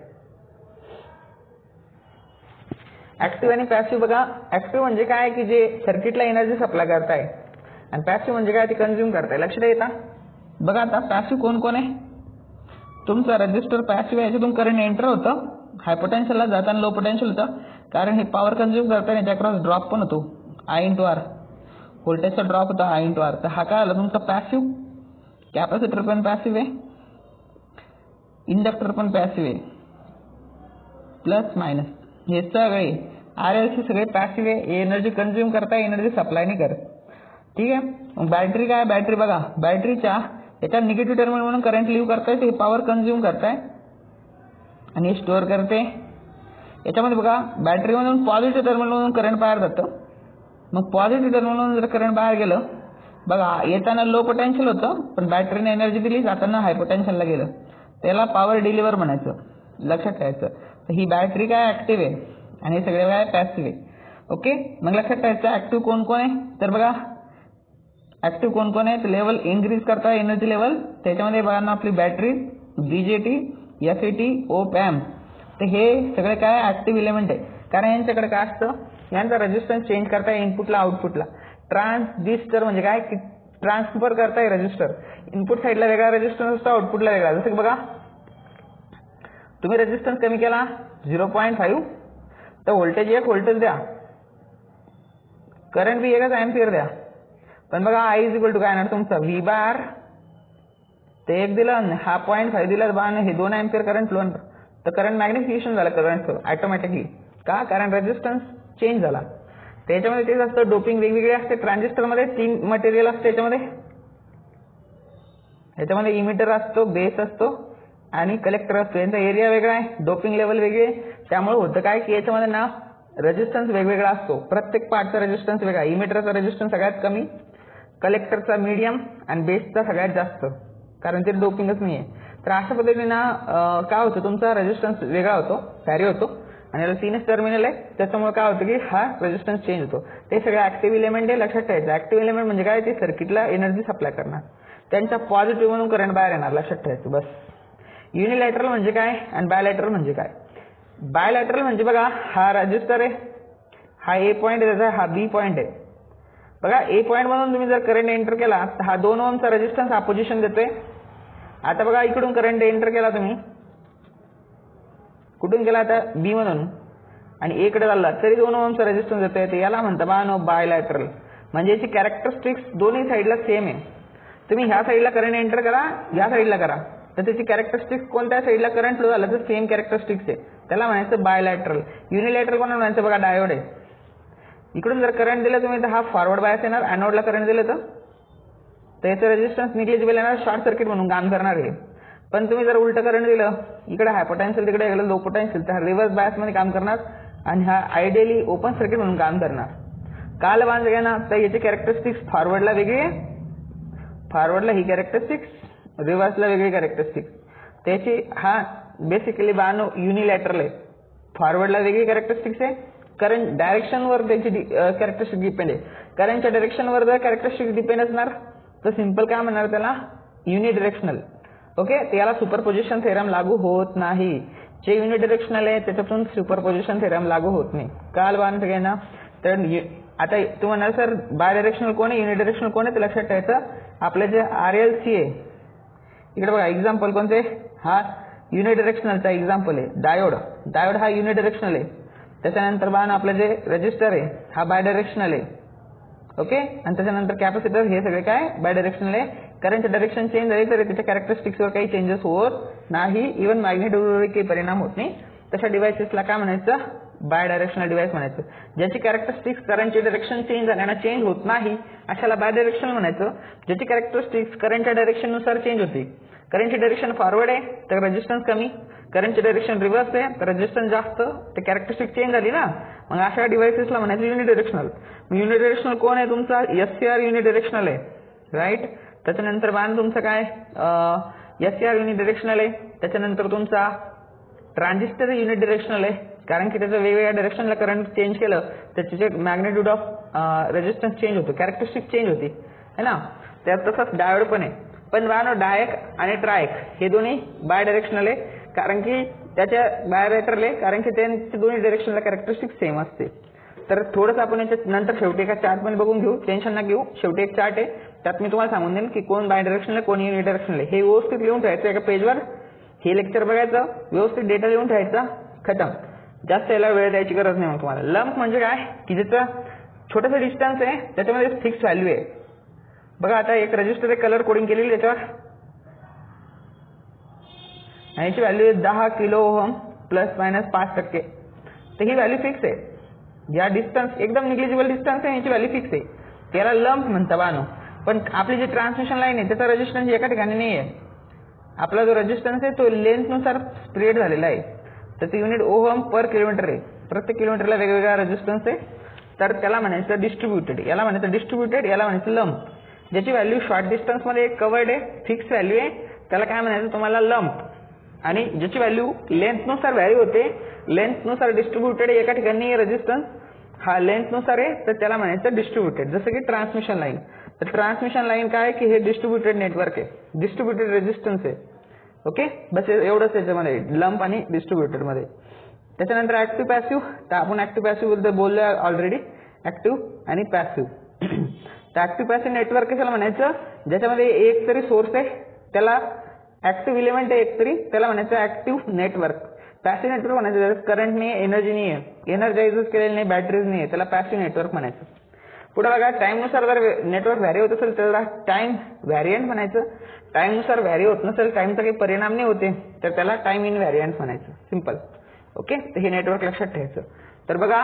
ऍक्टिव्ह आणि पॅसिव्ह बघा ऍक्टिव्ह म्हणजे काय की जे सर्किटला एनर्जी सप्लाय करताय आणि पॅसिव्ह म्हणजे काय ते कंझ्युम करताय लक्षात येता बघा आता पॅसिव्ह कोण कोण आहे तुमचा रेजिस्टर पॅसिव्ह आहे याच्यातून करंट एंटर होतं हाय पोटेन्शियलला जाताना लो पोटेन्शियल होतं कारण हे पॉवर कंझ्युम करताय याच्या अक्रॉस ड्रॉप पण होतो आय इंटू आर व्होल्टेजचा ड्रॉप होता आय इंटू आर तर हा काय आला तुमचा पॅसिव्ह कॅपॅसिटर पण पॅसिव्ह आहे इंडक्टर पण पॅसिव्ह आहे प्लस मायनस हे सगळे आर एल सी सगळे पॅसिव्ह आहे एनर्जी कंझ्युम करताय एनर्जी सप्लाय नाही करत ठीक आहे मग बॅटरी काय बॅटरी बघा बॅटरीच्या याच्या निगेटिव्ह टर्मिनल म्हणून करंट लिव्ह करताय ते पॉवर कंझ्युम करताय आणि स्टोअर करते याच्यामध्ये बघा बॅटरी मधून पॉझिटिव्ह टर्मिनल म्हणून करंट बाहेर जातं मग पॉझिटिव्ह टर्मिनल म्हणून जर करंट बाहेर गेलं बघा येताना लो पोटेन्शियल होतं पण बॅटरीने एनर्जी दिली जाताना हाय पोटेन्शियलला गेलं त्याला पॉवर डिलिव्हर म्हणायचं लक्षात ठेवायचं तर ही बॅटरी काय ऍक्टिव्ह आहे आणि हे सगळे काय पॅसिव्ह आहे ओके मग लक्षात ठेवायचं ऍक्टिव्ह कोण कोण आहे तर बघा ऍक्टिव्ह कोण कोण आहे तर लेवल इन्क्रीज करता एनर्जी लेवल त्याच्यामध्ये बघा ना आपली battery BJT FET op amp तर हे सगळे काय ऍक्टिव्ह एलिमेंट आहे कारण यांच्याकडे काय असतं यांचा रेजिस्टन्स चेंज करताय इनपुटला आउटपुटला ट्रान्सजिस्टर म्हणजे काय की ट्रान्सफर करताय रेजिस्टर इनपुट साईडला वेगळा रेजिस्टन्स असतो आउटपुटला वेगळा जसं की बघा तुम्ही रेजिस्टन्स कमी केला झिरो पॉईंट फाईव्ह तर व्होल्टेज एक व्होल्टेज द्या करंट बी एकच एम्पियर द्या पण बघा आय इज इक्वल टू काय येणार तुमचा व्ही बार ते एक दिलं हा पॉईंट फाईव्ह दिला बा हे दोन एम्पियर करंट फ्लो तर करंट मॅग्निफिकेशन झालं करंट फ्लो ऑटोमॅटिकली का कारण रेजिस्टन्स चेंज झाला त्याच्यामध्ये तेच असतं डोपिंग वेगवेगळे असते ट्रान्झिस्टर मध्ये तीन मटेरियल असते याच्यामध्ये याच्यामध्ये इमिटर असतो बेस असतो आणि कलेक्टर असतो यांचा एरिया वेगळा आहे डोपिंग लेवल वेगळे त्यामुळे होतं काय की याच्यामध्ये ना रेजिस्टन्स वेगवेगळा असतो प्रत्येक पार्टचा रेजिस्टन्स वेगळा इमिटरचा रेजिस्टन्स सगळ्यात कमी कलेक्टरचा मीडियम आणि बेसचा सगळ्यात जास्त कारण ते डोपिंगच नाहीये तर अशा पद्धतीनं काय होतं तुमचा रेजिस्टन्स वेगळा होतो व्हॅरी होतो आणि याला तीनच टर्मिनल आहे त्याच्यामुळे काय होतं की हा रेजिस्टन्स चेंज होतो ते सगळे ऍक्टिव्ह एलिमेंट आहे लक्षात ठेवायचं ऍक्टिव्ह एलिमेंट म्हणजे काय ते सर्किटला एनर्जी सप्लाय करणार त्यांच्या पॉझिटिव्ह म्हणून करंट बाहेर येणार लक्षात ठेवायचं बस युनिलॅटरल म्हणजे काय आणि बायलॅटरल म्हणजे काय बायलॅटरल म्हणजे बघा हा रेजिस्टर आहे, हा ए पॉईंट आहे, हा बी पॉईंट आहे. बघा ए पॉईंट मधून तुम्ही जर करंट एंटर केला तर हा दोन ओहमचा रेजिस्टन्स हा पोझिशन देतोय. आता बघा इकडून करंट एंटर केला तुम्ही, कुठून केला आता बी मधून, आणि ए कडे चालला तरी दोन ओहमचा रेजिस्टन्स देतोय. ते याला म्हणतात बानो बायलॅटरल. म्हणजे याची कॅरेक्टरिस्टिक्स दोन्ही साईडला सेम आहे. तुम्ही ह्या साईडला करंट एंटर करा, ह्या साईडला करा, तर त्याची कॅरेक्टरिस्टिक्स कोणत्या साईडला करंट फ्लो झाला तर सेम कॅरेक्टरिस्टिक्स आहे. त्याला म्हणायचं बायलॅटरल. युनिलॅटरल कोणाला म्हणायचं बघा डायोड आहे. इकडून जर करंट दिलं तुम्ही तर हा फॉरवर्ड बायस येणार, ॲनोडला करंट दिलं तर याचं रेजिस्टन्स निग्लिजिबल येणार, शॉर्ट सर्किट म्हणून काम करणार आहे. पण तुम्ही जर उलट करंट दिलं, इकडे हाय पोटेन्शियल तिकडे गेलं लो पोटेन्शियल, तर हा रिव्हर्स बायस मध्ये काम करणार आणि हा आयडियली ओपन सर्किट म्हणून काम करणार. काल बांध घ्या ना, तर याची कॅरेक्टरिस्टिक्स फॉरवर्डला वेगळी आहे, फॉरवर्डला ही कॅरेक्टरिस्टिक्स, रिव्हर्सला वेगळी कॅरेक्टरिस्टिक्स. त्याची हा बेसिकली बानो युनिलॅटरल आहे. फॉरवर्डला वेगळी कॅरेक्टरिस्टिक्स आहे, करंट डायरेक्शनवर त्याची कॅरेक्टरिस्टिक डिपेंड आहे. करंटच्या डायरेक्शनवर जर कॅरेक्टरिस्टिक डिपेंड असणार तर सिंपल काय म्हणणार त्याला युनिडिरेक्शनल. ओके, याला सुपरपोजिशन थेरम लागू होत नाही. जे युनिडिरेक्शनल आहे त्याच्यातून सुपरपोजिशन थेरम लागू होत नाही. काल बांध घ्या ना, तर आता तू म्हणाल सर बायडायरेक्शनल कोण आहे युनिडिरेक्शनल कोण आहे, ते लक्षात ठेवायचं. आपले जे आर एल सी आहे इकडे बघा एक्झाम्पल कोणते, हा युनिडिरेक्शनलचा एक्झाम्पल आहे. डायोड, डायोड हा युनिडिरेक्शनल आहे. त्याच्यानंतर बाण आपलं जे रजिस्टर आहे हा बायडायरेक्शनल आहे. ओके, आणि त्याच्यानंतर कॅपॅसिटर, हे सगळे काय बायडायरेक्शनल आहे. करंटचे डायरेक्शन चेंज झाली तरी त्याच्या कॅरेक्टरिस्टिक्सवर काही चेंजेस होत नाही, इव्हन मॅग्नेट्यूडवर काही परिणाम होत नाही. तशा डिव्हाइसेसला काय म्हणायचं बायडायरेक्शनल डिव्हाइस म्हणायचं. ज्याची कॅरेक्टरिस्टिक्स करंटचे डायरेक्शन चेंज झाल्यानं चेंज होत नाही अशाला बायडायरेक्शनल म्हणायचं. ज्याची कॅरेक्टरिस्टिक्स करंटच्या डायरेक्शननुसार चेंज होते. करंटची डायरेक्शन फॉरवर्ड आहे तर रेजिस्टन्स कमी, करंटची डायरेक्शन रिव्हर्स आहे तर रेजिस्टन्स जास्त, ते कॅरेक्टरिस्टिक चेंज झाली ना, मग अशा डिव्हाइसेसला म्हणायचं युनिडिरेक्शनल. युनिडिरेक्शनल कोण आहे तुमचा एस सी आर युनिडिरेक्शनल आहे, राईट. त्याच्यानंतर बाण तुमचं काय एस सी आर युनिडिरेक्शनल आहे. त्याच्यानंतर तुमचा ट्रान्झिस्टर युनिडिरेक्शनल आहे, कारण की त्याचं वेगवेगळ्या डायरेक्शनला करंट चेंज केलं तर त्याचे मॅग्नेट्यूड ऑफ रेजिस्टन्स चेंज होतो, कॅरेक्टरिस्टिक चेंज होती है ना. त्यात तसंच डायोड पण आहे. पण बानो डायक आणि ट्रायक हे दोन्ही बाय डायरेक्शनल आहे, कारण की त्याच्या बायलॅटरल आहे, कारण की त्यांची दोन्ही डायरेक्शनला कॅरेक्टरिस्टिक सेम असते. तर थोडंसं आपण याच्या नंतर शेवटी एका चार्ट मध्ये बघून घेऊ, टेन्शन ना घेऊ. शेवटी एक चार्ट आहे त्यात मी तुम्हाला सांगून देईन की कोण बाय डायरेक्शनल आहे कोण युनिडायरेक्शनल आहे. हे व्यवस्थित लिहून ठेवायचं एका पेजवर, हे लेक्चर बघायचं, व्यवस्थित डेटा लिहून ठेवायचा, खतम. जास्त याला वेळ द्यायची गरज नाही मग तुम्हाला. लंप म्हणजे काय की ज्याचं छोटंसं डिस्टन्स आहे त्याच्यामध्ये फिक्स व्हॅल्यू आहे. बघा आता एक रजिस्टर कलर कोडिंग केलेली त्याच्यावर, आणि याची व्हॅल्यू आहे दहा किलो ओहम प्लस मायनस पाच टक्के. तर ही व्हॅल्यू फिक्स आहे. या डिस्टन्स एकदम निग्लिजिबल डिस्टन्स आहे, याची व्हॅल्यू फिक्स आहे. त्याला लंप म्हणता बानो. पण आपली जी ट्रान्समिशन लाईन आहे त्याचा रेजिस्टन्स एका ठिकाणी नाही आहे. आपला जो रेजिस्टन्स आहे तो लेंथनुसार स्प्रेड झालेला आहे. तर ते युनिट ओहम पर किलोमीटर आहे. प्रत्येक किलोमीटरला वेगवेगळा रेजिस्टन्स आहे. तर त्याला म्हणायचं डिस्ट्रीब्युटेड, याला म्हणायचं डिस्ट्रीब्युटेड, याला म्हणायचं लंप. ज्याची व्हॅल्यू शॉर्ट डिस्टन्समध्ये कवर्ड आहे, फिक्स व्हॅल्यू आहे, त्याला काय म्हणायचं तुम्हाला लंप. आणि ज्याची व्हॅल्यू लेंथनुसार व्हॅरी होते, लेंथनुसार डिस्ट्रीब्युटेड, एका ठिकाणी रेजिस्टन्स हा लेंथनुसार आहे तर त्याला म्हणायचं डिस्ट्रीब्युटेड. जसं की ट्रान्समिशन लाईन, तर ट्रान्समिशन लाईन काय की हे डिस्ट्रीब्युटेड नेटवर्क आहे, डिस्ट्रीब्युटेड रेजिस्टन्स आहे. ओके, बस एवढंच त्याच्यामध्ये लंप आणि डिस्ट्रीब्युटेड मध्ये. त्याच्यानंतर ऍक्टिव्ह पॅसिव्ह, तर आपण ऍक्टिव्ह पॅसिव्ह बद्दल बोललो ऑलरेडी, ऍक्टिव्ह आणि पॅसिव्ह. तर ऍक्टिव्ह पॅसिव्ह नेटवर्क कशाला म्हणायचं ज्याच्यामध्ये एक तरी सोर्स आहे त्याला ऍक्टिव्ह इलेमेंट आहे एक तरी, त्याला म्हणायचं ऍक्टिव्ह नेटवर्क. पॅसिव्ह नेटवर्क म्हणायचं करंट नाही, एनर्जी नाही आहे, एनर्जाइजच केलेलं नाही, बॅटरीज नाही आहे, त्याला पॅसिव्ह नेटवर्क म्हणायचं. पुढे बघा टाइमनुसार जर नेटवर्क व्हॅरी होत असेल त्याला टाइम व्हॅरियंट म्हणायचं. टाइमनुसार व्हॅरी होत नसेल, टाइमचा काही परिणाम नाही होते तर त्याला टाइम इन व्हॅरियंट म्हणायचं. सिंपल. ओके, तर हे नेटवर्क लक्षात ठेवायचं. तर बघा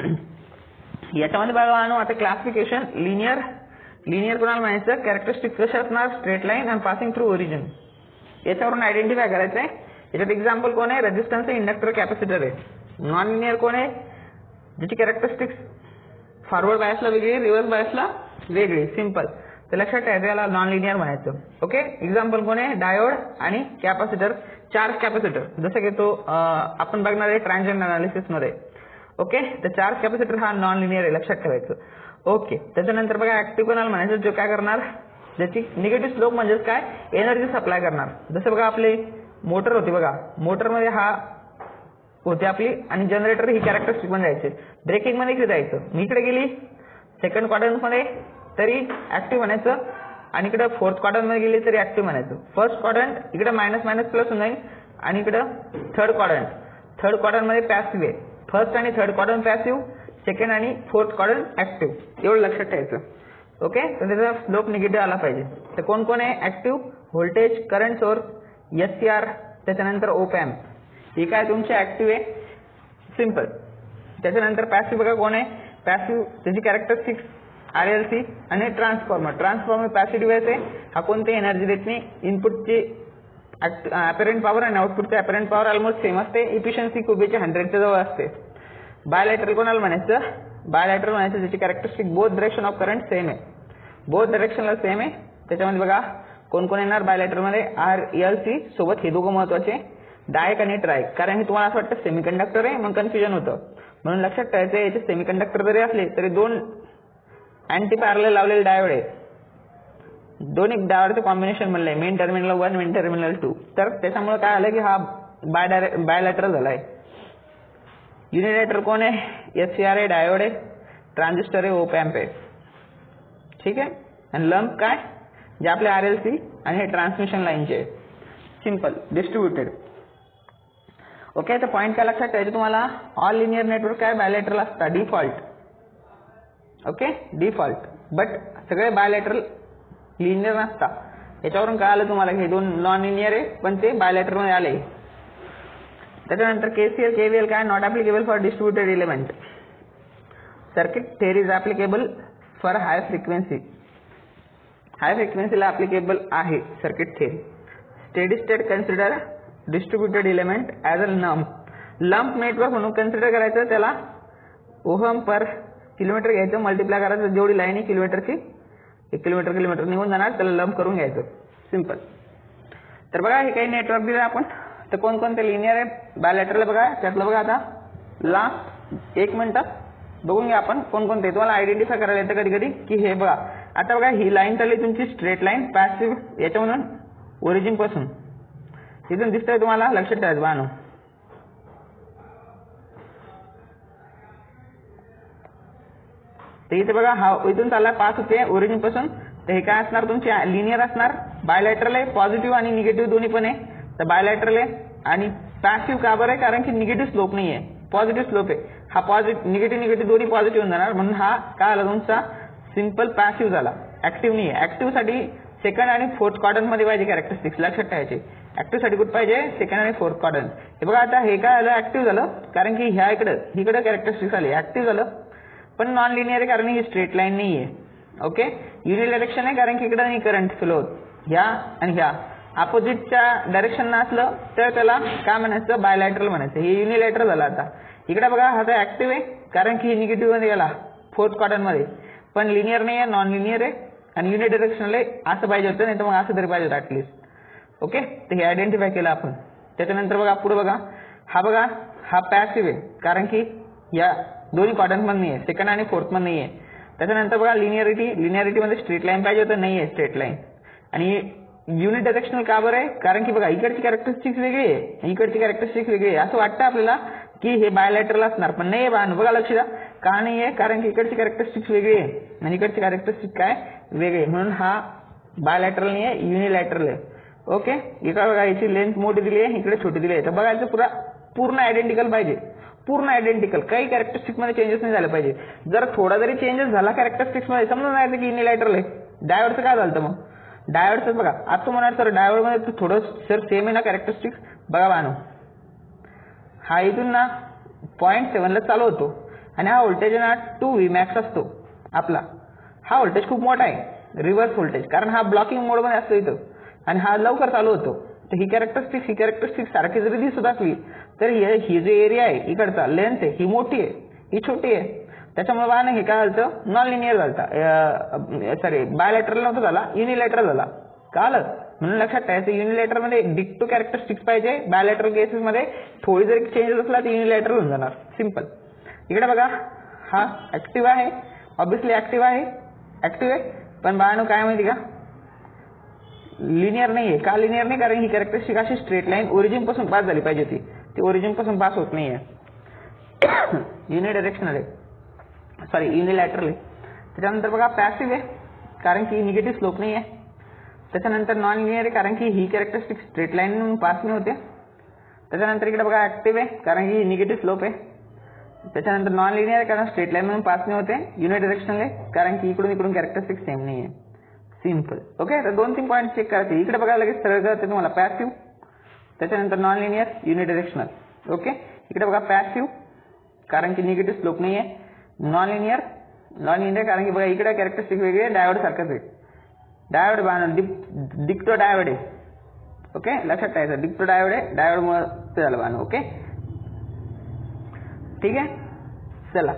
याच्यामध्ये बघा आणू आता क्लासिफिकेशन. लिनियर, लिनियर कोणाला म्हणायचं कॅरेक्टरिस्टिक कशा असणार स्ट्रेट लाईन आणि पासिंग थ्रू ओरिजिन, याच्यावरून आयडेंटिफाय करायचं आहे. याच्यात एक्झाम्पल कोण आहे रेजिस्टन्स, इंडक्टर, कॅपॅसिटर आहे. नॉन लिनियर कोण आहे ज्याची कॅरेक्टरिस्टिक्स फॉरवर्ड बायसला वेगळी, रिव्हर्स बायसला वेगळी. सिंपल. तर लक्षात ठेवायचं याला नॉन लिनियर म्हणायचं. ओके, एक्झाम्पल कोण आहे डायोड आणि कॅपॅसिटर, चार्ज कॅपॅसिटर, जसं की तो आपण बघणार आहे ट्रान्झिएंट अनालिसिस मध्ये. ओके, तर चार्ज कॅपॅसिटर हा नॉन लिनियर आहे, लक्षात ठेवायचं. ओके, त्याच्यानंतर बघा ऍक्टिव्ह कोणाला म्हणायचं जो काय करणार ज्याची निगेटिव्ह स्लोप म्हणजेच काय एनर्जी सप्लाय करणार. जसं बघा आपले मोटर होती बघा, मोटरमध्ये हा होते आपली आणि जनरेटर ही कॅरेक्टरिस्टिक मध्ये जायचे. ब्रेकिंग मध्ये इकडे जायचं. मी इकडे गेली सेकंड क्वाड्रंट मध्ये तरी ऍक्टिव्ह म्हणायचं आणि इकडे फोर्थ क्वाड्रंट मध्ये गेली तरी ऍक्टिव्ह म्हणायचं. फर्स्ट क्वाड्रंट इकडे मायनस मायनस प्लस होऊन जाईल आणि इकडे थर्ड क्वाड्रंट थर्ड क्वाड्रंट मध्ये पॅसिव्ह आहे. फर्स्ट आणि थर्ड क्वाड्रंट पॅसिव्ह, सेकंड आणि फोर्थ क्वाड्रंट ऍक्टिव्ह. एवढं लक्षात ठेवायचं. ओके, तर त्याचा स्लोप निगेटिव्ह आला पाहिजे. तर कोण कोण आहे active? Voltage, current source, S C R, त्याच्यानंतर ओप एम्प. हे काय तुमचे ऍक्टिव्ह आहे, सिंपल. त्याच्यानंतर पॅसिव्ह बघा कोण आहे, पॅसिव्ह त्याची कॅरेक्टरिस्टिक्स आर एल सी आणि ट्रान्सफॉर्मर. ट्रान्सफॉर्मर पॅसिव्ह डिव्हाइस आहे. हा कोणती एनर्जी देत नाही. इनपुटची अपॅरंट पॉवर आणि आउटपुटची अपॅरंट पॉवर ऑलमोस्ट सेम असते. इफिशियन्सी क्यूबीच्या हंड्रेडच्या जवळ असते. बायलॅटरल कोणाला म्हणायचं, बायलॅटरल म्हणायचं त्याची characteristic both direction of current same आहे. बोथ डायरेक्शनला सेम आहे. त्याच्यामध्ये बघा कोण कोण येणार बायलॅटरल मध्ये, आर एल सी सोबत हे दोघं महत्वाचे, डायक आणि ट्रायक. कारण हे तुम्हाला असं वाटतं सेमीकंडक्टर आहे मग कन्फ्युजन होतं. म्हणून लक्षात ठेवायचं याचे सेमीकंडक्टर जरी असले तरी दोन अँटी पॅरलल लावलेले डायोड आहे. दोन एक डायोडचं कॉम्बिनेशन बनलंय, main terminal one main terminal two. तर त्याच्यामुळे काय आलं की हा बाय बायलॅटरल झालाय. युनिलॅटरल कोण आहे, एस सी आर आहे, डायोड आहे, ट्रान्झिस्टर आहे, ओप एम्प आहे. ठीक आहे. आणि लंप काय, जे आपले आर एल सी आणि हे ट्रान्समिशन लाईनचे आहे. Simple distributed. ओके, तर पॉईंट काय लक्षात ठेवायचे तुम्हाला, ऑल लिनियर नेटवर्क काय बायलॅटरल असतात डिफॉल्ट. Okay, default. बट सगळे बायलॅटरल लिनियर नसतात. याच्यावरून काय आलं तुम्हाला हे दोन नॉन लिनियर आहे पण ते बायलॅटरल मध्ये आले. त्याच्यानंतर केसीएल केव्हीएल काय, not applicable for distributed element. Circuit theory is applicable for high frequency. High फ्रिक्वेन्सीला ऍप्लिकेबल आहे circuit theory. Steady state consider distributed element as a lump. Lump network म्हणून कन्सिडर करायचं. त्याला ओहम पर किलोमीटर घ्यायचं, multiply करायचं, जेवढी line आहे किलोमीटरची एक किलोमीटर किलोमीटर निघून जाणार, त्याला लंप करून घ्यायचं. सिंपल. तर बघा हे काही नेटवर्क दिलं आपण. तर कोणकोणते लिनियर आहे बायलॅटरल बघा. त्यातलं बघा आता लास्ट एक मिनिटात बघून घ्या आपण कोणकोणते. तुम्हाला आयडेंटिफाय करायला येतं कधी कधी की हे बघा आता बघा ही लाईन चालली तुमची स्ट्रेट लाईन पॅसिव्ह याच्यामधून ओरिजिन पासून इथून दिसतंय तुम्हाला, लक्षात ठेवायचं बानो. तर इथे बघा हा इथून चालला पास होते ओरिजिन पासून. तर हे काय असणार तुमचे लिनियर असणार. बायलॅटरल आहे, पॉझिटिव्ह आणि निगेटिव्ह दोन्ही पण आहे. तर बायलॅटरल आहे आणि पॅसिव्ह का बरं आहे, कारण की निगेटिव्ह स्लोप नाही आहे, पॉझिटिव्ह स्लोप आहे. हा पॉझिटिव्ह निगेटिव्ह निगेटिव्ह दोन्ही पॉझिटिव्ह होऊन जाणार, म्हणून हा काय आला तुमचा सिंपल पॅसिव्ह झाला, ऍक्टिव्ह नाही आहे. ऍक्टिव्ह साठी सेकंड आणि फोर्थ क्वाड्रंट मध्ये पाहिजे कॅरेक्टरिस्टिक्स, लक्षात ठेवायचे. ऍक्टिव्ह साठी कुठे पाहिजे, सेकंड आणि फोर्थ क्वाड्रंट. हे बघा आता हे काय आलं ऍक्टिव्ह झालं कारण की ह्या इकडे इकडे कॅरेक्टरिस्टिक्स आली, ऍक्टिव्ह झालं. पण नॉन लिनियर आहे कारण ही स्ट्रेट लाईन नाही आहे. ओके, युनिडायरेक्शन आहे कारण की इकडे नाही करंट फ्लो होत, ह्या आणि ह्या अपोजिटच्या डायरेक्शन असलं तर त्याला काय म्हणायचं, बायलॅटरल म्हणायचं. हे युनिलॅटरल झालं. आता इकडे बघा हा तर ऍक्टिव्ह आहे कारण की निगेटिव्ह मध्ये गेला फोर्थ क्वाड्रंट मध्ये, पण लिनियर नाही आहे, नॉन लिनियर आहे आणि युनिडायरेक्शनल आहे. असं पाहिजे होतं, नाही तर मग असं तरी पाहिजे होतं ऍटलिस्ट. ओके, तर हे आयडेंटिफाय केलं आपण. त्याच्यानंतर बघा पुढे बघा हा बघा हा पॅसिव्ह आहे कारण की या दोन्ही क्वाड्रंट मध्ये नाही आहे, सेकंड आणि फोर्थ मध्ये नाही आहे. त्याच्यानंतर बघा लिनियरिटी, लिनियरिटी मध्ये स्ट्रेट लाईन पाहिजे होतं, नाही आहे स्ट्रेट लाईन. आणि युनिट डायरेक्शनल का बरं आहे, कारण की बघा इकडची कॅरेक्टरिस्टिक्स वेगळी आहे, इकडची कॅरेक्टरिस्टिक्स वेगळी आहे. असं वाटतं आपल्याला की हे बायलॅटरल असणार, पण नाही आहे. बघा लक्ष द्या का नाही आहे, कारण की इकडची कॅरेक्टरिस्टिक्स वेगळी आहे आणि इकडची कॅरेक्टरिस्टिक काय वेगळी, म्हणून हा बायलॅटरल नाही आहे, युनिलॅटरल आहे. ओके, इकडे बघा याची लेंथ मोठी दिली आहे, इकडे छोटी दिली आहे. तर बघायचं पुरा पूर्ण आयडेंटिकल पाहिजे, पूर्ण आयडेंटिकल, काही कॅरेक्टरिस्टिक्स मध्ये चेंजेस नाही झाले पाहिजे. जर थोडा जरी चेंजेस झाला कॅरेक्टरिस्टिक्स मध्ये समजा नाही की युनिलॅटरल आहे. डायोडचं काय झालं मग, डायोडचं बघा आता तू म्हणाल सर डायोड मध्ये थोडं सर सेम आहे ना कॅरेक्टरिस्टिक्स. बघा बानो हा इथून ना पॉईंट सेव्हन ला चालू होतो आणि हा व्होल्टेज ना टू व्ही मॅक्स असतो आपला. हा व्होल्टेज खूप मोठा आहे, रिव्हर्स व्होल्टेज, कारण हा ब्लॉकिंग मोड मध्ये असतो इथं आणि हा लवकर चालू होतो. तर ही कॅरेक्टरिस्टिक्स ही कॅरेक्टरिस्टिक्स सारखी जरी दिसत असली तर ही जे एरिया आहे इकडचा लेंथ आहे ही मोठी आहे, ही छोटी आहे. त्याच्यामुळे बघा हे काय झालं, नॉन लिनियर झालं, सॉरी बायलॅटरल नव्हतं झाला, युनिलॅटरल झाला. कळलं, म्हणून लक्षात ठेवायचं युनिलॅटरल मध्ये डिक्टो कॅरेक्टरिस्टिक्स पाहिजे. बायलॅटरल केसेस मध्ये थोडी जरी चेंजेस असला तर युनिलॅटरल होऊन जाणार. सिंपल. इकडे बघा हा ऍक्टिव्ह आहे, ऑब्विसली ऍक्टिव्ह आहे, ऍक्टिव्ह आहे, पण बाळांनो काय माहिती का लिनियर नाहीये. का लिनियर नाही, कारण ही कॅरेक्टरिस्टिक अशी स्ट्रेट लाईन ओरिजिन पासून पास झाली पाहिजे होती. ती ओरिजिन पासून पास होत नाहीये. युनिडायरेक्शनल आहे, सॉरी युनिलॅटरल आहे. त्याच्यानंतर बघा पॅसिव्ह आहे कारण की निगेटिव्ह स्लोप नाही आहे. त्याच्यानंतर नॉन लिनियर आहे कारण की ही कॅरेक्टरिस्टिक स्ट्रेट लाईन पास नाही होते. त्याच्यानंतर इकडे बघा ऍक्टिव्ह आहे कारण की निगेटिव्ह स्लोप आहे. त्याच्यानंतर नॉन लिनियर आहे कारण स्ट्रेट लाईन म्हणून पास नाही होते. युनिडायरेक्शनल आहे कारण की इकडून इकडून कॅरेक्टरिस्टिक सेम नाही आहे. सिंपल. ओके, तर दोन तीन पॉईंट चेक करायचे. इकडे बघा लगेच सरळ करते तुम्हाला पॅसिव्ह, त्याच्यानंतर नॉन लिनियर, युनिडायरेक्शनल. ओके, इकडे बघा पॅसिव्ह कारण की निगेटिव्ह स्लोप नाही आहे. नॉन लिनियर, नॉन लिनियर कारण की बघा इकडे कॅरेक्टरिस्टिक वेगळी आहे, डायोड सारखंच आहे. डायोड बाण डिक्टो डायोड आहे. ओके, लक्षात ठेवायचं डिक्टो डायोड आहे, डायोड मुळे ते झालं बाण. ओके, ठीक आहे. चला,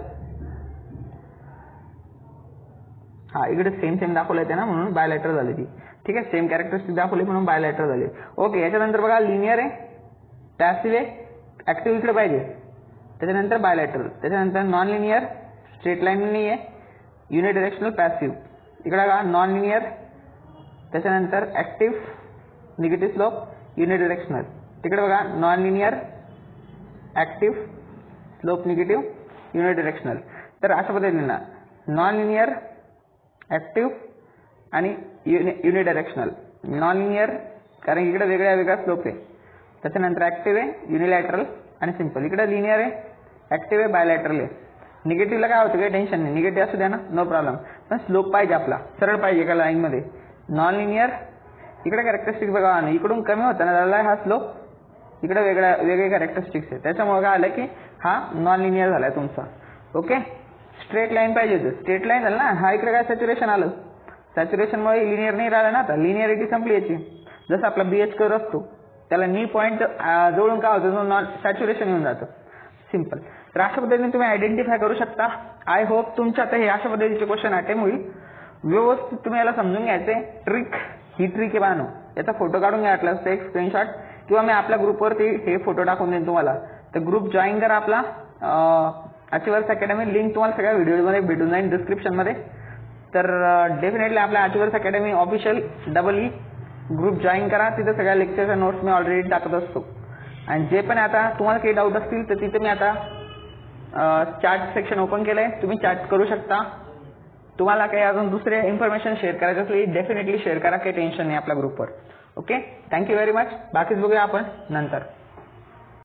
हा इकडे सेम सेम दाखवलं येते ना म्हणून बायलॅटरल झाली ती. ठीक आहे, सेम कॅरेक्टरिस्टिक दाखवली म्हणून बायलॅटरल झाली. ओके, याच्यानंतर बघा लिनियर आहे, पॅसिव्ह आहे, ऍक्टिव्ह इकडे पाहिजे, त्याच्यानंतर बायलॅटरल, त्याच्यानंतर नॉन लिनियर, स्ट्रेट लाईन नाही आहे, युनिडायरेक्शनल, पॅसिव्ह. इकडे बघा नॉन लिनियर, त्याच्यानंतर ऍक्टिव्ह, निगेटिव्ह स्लोप, युनिडायरेक्शनल. तिकडे बघा non linear, active, slope negative, unidirectional. तर अशा पद्धतीने नॉन लिनियर, ऍक्टिव्ह आणि युनिडायरेक्शनल. नॉन लिनियर कारण इकडे वेगळ्या वेगळा स्लोप आहे, त्याच्यानंतर ऍक्टिव्ह आहे, युनिलॅटरल आणि सिंपल. इकडे लिनियर आहे, ऍक्टिव्ह आहे, बायलॅटरल आहे. निगेटिव्हला काय होतं, काही टेन्शन नाही, निगेटिव्ह असू द्या ना, नो प्रॉब्लेम, पण स्लोप पाहिजे आपला, सरळ पाहिजे एका लाईन मध्ये. नॉन लिनियर इकडे कॅरेक्टरिस्टिक बघा ना, इकडून कमी होता ना झाला हा स्लोप, इकडे वेगळ्या वेगळे कॅरेक्टरिस्टिक्स आहे, त्याच्यामुळे काय आलं की हा नॉन लिनियर झालाय तुमचा. ओके, स्ट्रेट लाईन पाहिजे होतं, स्ट्रेट लाईन झालं ना, हा इकडे काय सॅच्युरेशन आलं, सॅच्युरेशन मुळे लिनियर नाही राहिलं ना. आता लिनियरिटी संपली याची. जसं आपला बीएच कर्व असतो त्याला नी पॉईंट जोडून काय होतं, नॉन सॅच्युरेशन येऊन जातं. सिंपल. तर अशा पद्धतीने तुम्ही आयडेंटिफाय करू शकता. आय होप तुमच्या आता हे अशा पद्धतीचे क्वेश्चन अटेम्प्ट होईल. व्यवस्थित तुम्ही याला समजून घ्यायचे. ट्रिक ही ट्रिक आहे बानो, याचा फोटो काढून घ्या वाटलं असतं एक स्क्रीनशॉट, किंवा मी आपल्या ग्रुपवरती हे फोटो टाकून देईन तुम्हाला. तर ग्रुप जॉईन करा आपला, अचिव्हर्स अकॅडमी. लिंक तुम्हाला सगळ्या व्हिडिओमध्ये भेटून जाईल डिस्क्रिप्शन मध्ये. तर डेफिनेटली आपल्या Achievers Academy official double E group join करा. तिथे सगळ्या लेक्चरच्या नोट्स मी ऑलरेडी टाकत असतो. आणि जे पण आता तुम्हाला काही डाऊट असतील तर तिथे मी आता चॅट सेक्शन ओपन केलंय, तुम्ही चॅट करू शकता. तुम्हाला काही अजून दुसरे इन्फॉर्मेशन शेअर करायचं असली डेफिनेटली शेअर करा, काही टेन्शन नाही आपल्या ग्रुपवर. Okay, thank you very much. बाकीच बघूया आपण नंतर.